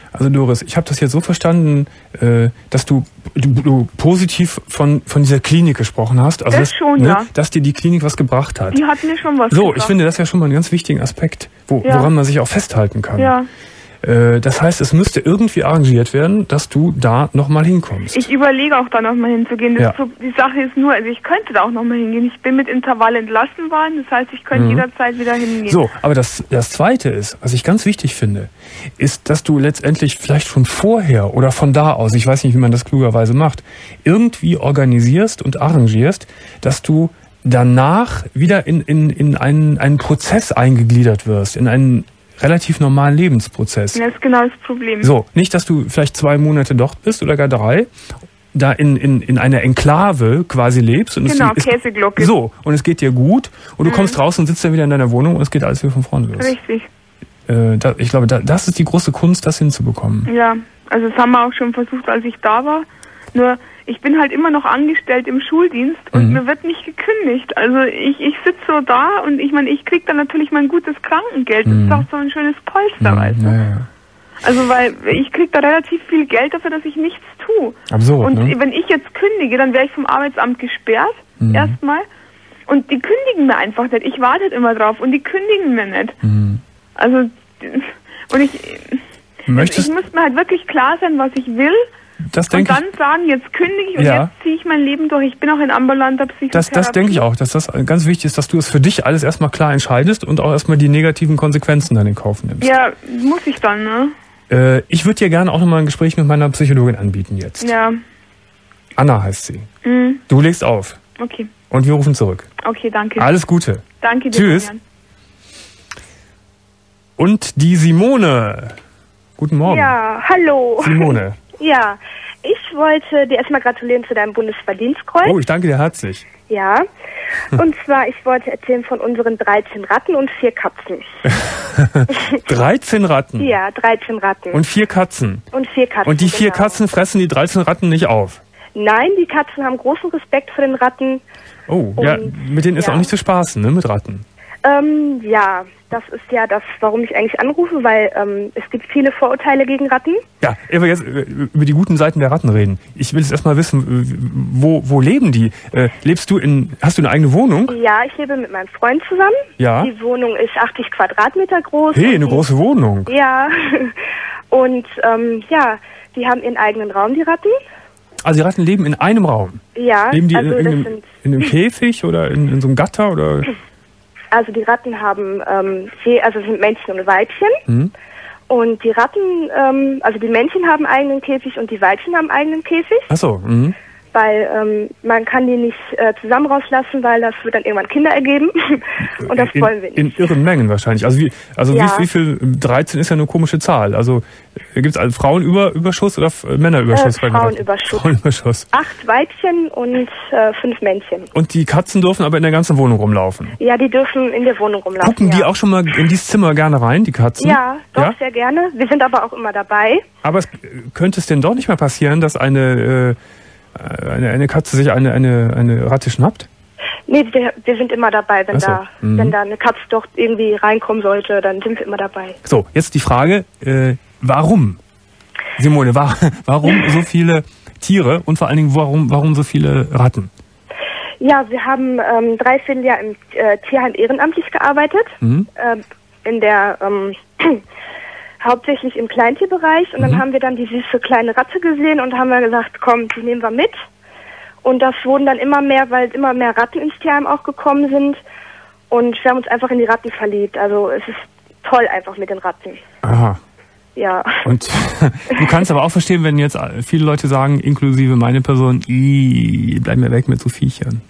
Speaker 2: Also Doris, ich habe das jetzt so verstanden, äh, dass du, du, du positiv von von dieser Klinik gesprochen hast. Also
Speaker 8: das
Speaker 2: dass,
Speaker 8: schon,
Speaker 2: ne,
Speaker 8: ja.
Speaker 2: Dass dir die Klinik was gebracht hat.
Speaker 8: Die hat mir schon was
Speaker 2: So,
Speaker 8: gebracht.
Speaker 2: ich finde, das ist ja schon mal einen ganz wichtigen Aspekt, wo,
Speaker 8: ja.
Speaker 2: woran man sich auch festhalten kann.
Speaker 8: Ja.
Speaker 2: Äh, das heißt, es müsste irgendwie arrangiert werden, dass du da nochmal hinkommst.
Speaker 8: Ich überlege auch da nochmal hinzugehen. Das
Speaker 2: Ja.
Speaker 8: ist so, die Sache ist nur, also ich könnte da auch nochmal hingehen. Ich bin mit Intervall entlassen worden, das heißt, ich könnte
Speaker 2: Mhm.
Speaker 8: jederzeit wieder hingehen.
Speaker 2: So, aber das, das Zweite ist, was ich ganz wichtig finde, ist, dass du letztendlich vielleicht schon vorher oder von da aus, ich weiß nicht, wie man das klugerweise macht, irgendwie organisierst und arrangierst, dass du danach wieder in, in, in einen, einen Prozess eingegliedert wirst, in einen relativ normalen Lebensprozess.
Speaker 8: Das ist genau das Problem.
Speaker 2: So, nicht, dass du vielleicht zwei Monate dort bist oder gar drei, da in, in, in einer Enklave quasi lebst. Und
Speaker 8: Genau,
Speaker 2: es,
Speaker 8: Käseglocke.
Speaker 2: So, und es geht dir gut und du
Speaker 8: Mhm.
Speaker 2: kommst raus und sitzt dann wieder in deiner Wohnung und es geht alles wieder von vorne los.
Speaker 8: Richtig.
Speaker 2: Äh, da, ich glaube, da, das ist die große Kunst, das hinzubekommen.
Speaker 8: Ja, also das haben wir auch schon versucht, als ich da war. Nur, ich bin halt immer noch angestellt im Schuldienst und
Speaker 2: Mhm.
Speaker 8: mir wird nicht gekündigt. Also ich, ich sitze so da und ich meine, ich krieg dann natürlich mein gutes Krankengeld. Das
Speaker 2: Mhm.
Speaker 8: ist auch so ein schönes Polster,
Speaker 2: Mhm,
Speaker 8: weißt du.
Speaker 2: ja, ja.
Speaker 8: Also weil ich krieg da relativ viel Geld dafür, dass ich nichts tue.
Speaker 2: Absurd,
Speaker 8: Und
Speaker 2: ne?
Speaker 8: wenn ich jetzt kündige, dann wäre ich vom Arbeitsamt gesperrt,
Speaker 2: Mhm.
Speaker 8: erstmal. Und die kündigen mir einfach nicht. Ich warte halt immer drauf und die kündigen mir nicht.
Speaker 2: Mhm.
Speaker 8: Also, und ich,
Speaker 2: Möchtest,
Speaker 8: ich muss mir halt wirklich klar sein, was ich will.
Speaker 2: das
Speaker 8: Und
Speaker 2: denke
Speaker 8: dann
Speaker 2: ich,
Speaker 8: sagen, jetzt kündige ich und
Speaker 2: Ja.
Speaker 8: jetzt ziehe ich mein Leben durch. Ich bin auch in ambulanter Psychotherapie.
Speaker 2: das, das denke ich auch, dass das ganz wichtig ist, dass du es für dich alles erstmal klar entscheidest und auch erstmal die negativen Konsequenzen dann in Kauf nimmst.
Speaker 8: Ja, muss ich dann, ne?
Speaker 2: Äh, ich würde dir gerne auch nochmal ein Gespräch mit meiner Psychologin anbieten jetzt.
Speaker 8: Ja.
Speaker 2: Anna heißt sie.
Speaker 8: Mhm.
Speaker 2: Du legst auf
Speaker 8: Okay.
Speaker 2: und wir rufen zurück.
Speaker 8: Okay, danke.
Speaker 2: Alles Gute.
Speaker 8: Danke dir.
Speaker 2: Tschüss.
Speaker 8: Julian.
Speaker 2: Und die Simone. Guten Morgen.
Speaker 9: Ja, hallo.
Speaker 2: Simone.
Speaker 9: Ja, ich wollte dir erstmal gratulieren zu deinem Bundesverdienstkreuz.
Speaker 2: Oh, ich danke dir herzlich.
Speaker 9: Ja, und zwar, ich wollte erzählen von unseren dreizehn Ratten und vier Katzen.
Speaker 2: dreizehn Ratten
Speaker 9: Ja, dreizehn Ratten.
Speaker 2: und vier Katzen.
Speaker 9: Und vier Katzen.
Speaker 2: Und die vier
Speaker 9: genau.
Speaker 2: Katzen fressen die dreizehn Ratten nicht auf.
Speaker 9: Nein, die Katzen haben großen Respekt vor den Ratten.
Speaker 2: Oh,
Speaker 9: Und,
Speaker 2: ja, mit denen ist
Speaker 9: ja.
Speaker 2: auch nicht zu spaßen, ne, mit Ratten.
Speaker 9: Ähm, ja, das ist ja das, warum ich eigentlich anrufe, weil ähm, es gibt viele Vorurteile gegen Ratten.
Speaker 2: Ja, ehe wir jetzt äh, über die guten Seiten der Ratten reden. Ich will jetzt erstmal wissen, äh, wo, wo leben die? Äh, lebst du in, hast du eine eigene Wohnung?
Speaker 9: Ja, ich lebe mit meinem Freund zusammen.
Speaker 2: Ja.
Speaker 9: Die Wohnung ist achtzig Quadratmeter groß.
Speaker 2: Hey,
Speaker 9: Und
Speaker 2: eine
Speaker 9: die-
Speaker 2: große Wohnung.
Speaker 9: Ja, und ähm, ja, die haben ihren eigenen Raum, die Ratten.
Speaker 2: Also die Ratten leben in einem Raum.
Speaker 9: Ja,
Speaker 2: Leben die
Speaker 9: also
Speaker 2: in, in,
Speaker 9: das
Speaker 2: einem,
Speaker 9: sind,
Speaker 2: in einem Käfig oder in, in so einem Gatter oder?
Speaker 9: also die Ratten haben, ähm, je- also es sind Männchen und Weibchen.
Speaker 2: Hm?
Speaker 9: Und die Ratten, ähm, also die Männchen haben einen eigenen Käfig und die Weibchen haben einen eigenen Käfig,
Speaker 2: Ach so. Mhm.
Speaker 9: weil ähm, man kann die nicht äh, zusammen rauslassen, weil das wird dann irgendwann Kinder ergeben und das
Speaker 2: in,
Speaker 9: wollen wir nicht.
Speaker 2: In irren Mengen wahrscheinlich. Also wie, also
Speaker 9: Ja.
Speaker 2: wie, wie viel? dreizehn ist ja eine komische Zahl. Also gibt es also Frauenüberschuss oder F- Männerüberschuss?
Speaker 9: Äh,
Speaker 2: bei den Ratten?
Speaker 9: Frauenüberschuss.
Speaker 2: Frauenüberschuss.
Speaker 9: Acht Weibchen und äh, fünf Männchen.
Speaker 2: Und die Katzen dürfen aber in der ganzen Wohnung rumlaufen.
Speaker 9: Ja, die dürfen in der Wohnung rumlaufen.
Speaker 2: Gucken
Speaker 9: ja.
Speaker 2: die auch schon mal in dieses Zimmer gerne rein, die Katzen?
Speaker 9: Ja, doch,
Speaker 2: Ja?
Speaker 9: sehr gerne. Wir sind aber auch immer dabei.
Speaker 2: Aber es, könnte es denn doch nicht mal passieren, dass eine, äh, eine, eine Katze sich eine, eine, eine Ratte schnappt?
Speaker 9: Nee, wir, wir sind immer dabei, wenn
Speaker 2: Ach so,
Speaker 9: da,
Speaker 2: mhm.
Speaker 9: wenn da eine Katze doch irgendwie reinkommen sollte, dann sind wir immer dabei.
Speaker 2: So, jetzt die Frage, äh, warum? Simone, wa warum so viele Tiere und vor allen Dingen, warum, warum so viele Ratten?
Speaker 9: Ja, wir haben ähm, drei Vierteljahr im äh, Tierheim ehrenamtlich gearbeitet,
Speaker 2: Mhm.
Speaker 9: ähm, in der ähm, hauptsächlich im Kleintierbereich und dann
Speaker 2: Mhm.
Speaker 9: haben wir dann die süße kleine Ratte gesehen und haben wir gesagt, komm, die nehmen wir mit. Und das wurden dann immer mehr, weil immer mehr Ratten ins Tierheim auch gekommen sind und wir haben uns einfach in die Ratten verliebt. Also es ist toll einfach mit den Ratten.
Speaker 2: Aha.
Speaker 9: Ja.
Speaker 2: Und du kannst aber auch verstehen, wenn jetzt viele Leute sagen, inklusive meine Person, "Ih, bleib mir weg mit so Viechern."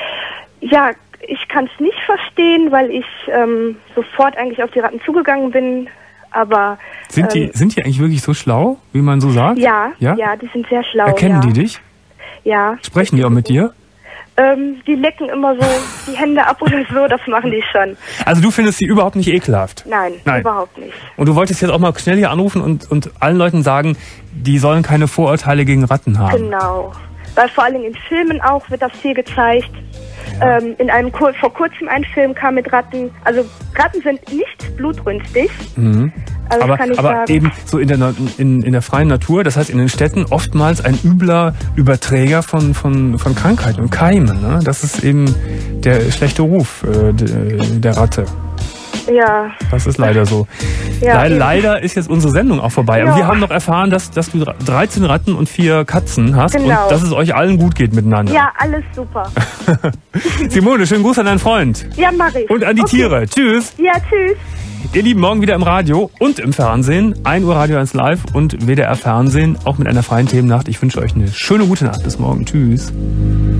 Speaker 9: Ja, ich kann es nicht verstehen, weil ich ähm, sofort eigentlich auf die Ratten zugegangen bin, aber...
Speaker 2: Sind die,
Speaker 9: ähm,
Speaker 2: sind die eigentlich wirklich so schlau, wie man so sagt?
Speaker 9: Ja,
Speaker 2: Ja?
Speaker 9: ja, die sind sehr schlau.
Speaker 2: Erkennen
Speaker 9: ja.
Speaker 2: die dich?
Speaker 9: Ja.
Speaker 2: Sprechen die auch mit dir?
Speaker 9: Ähm, die lecken immer so die Hände ab oder so, das machen die schon.
Speaker 2: Also du findest sie überhaupt nicht ekelhaft?
Speaker 9: Nein,
Speaker 2: Nein.
Speaker 9: überhaupt nicht.
Speaker 2: Und du wolltest jetzt auch mal schnell hier anrufen und, und allen Leuten sagen, die sollen keine Vorurteile gegen Ratten haben.
Speaker 9: Genau. Weil vor allen Dingen in Filmen auch wird das viel gezeigt. Ähm, in einem Kur vor kurzem ein Film kam mit Ratten. Also Ratten sind nicht blutrünstig.
Speaker 2: Mhm.
Speaker 9: Also
Speaker 2: aber
Speaker 9: kann ich
Speaker 2: aber
Speaker 9: sagen.
Speaker 2: eben so in der, in, in der freien Natur, das heißt in den Städten, oftmals ein übler Überträger von, von, von Krankheiten und Keimen. Ne? Das ist eben der schlechte Ruf äh, der Ratte.
Speaker 9: Ja.
Speaker 2: Das ist leider so.
Speaker 9: Ja,
Speaker 2: Le leider ist jetzt unsere Sendung auch vorbei.
Speaker 9: Ja.
Speaker 2: Aber wir haben noch erfahren, dass, dass du dreizehn Ratten und vier Katzen hast
Speaker 9: Genau.
Speaker 2: und dass es euch allen gut geht miteinander.
Speaker 9: Ja, alles super.
Speaker 2: Simone, schönen Gruß an deinen Freund.
Speaker 9: Ja, mach ich.
Speaker 2: Und an die
Speaker 9: Okay.
Speaker 2: Tiere. Tschüss.
Speaker 9: Ja, tschüss.
Speaker 2: Ihr Lieben, morgen wieder im Radio und im Fernsehen. ein Uhr Radio eins Live und W D R Fernsehen, auch mit einer freien Themennacht. Ich wünsche euch eine schöne gute Nacht. Bis morgen. Tschüss.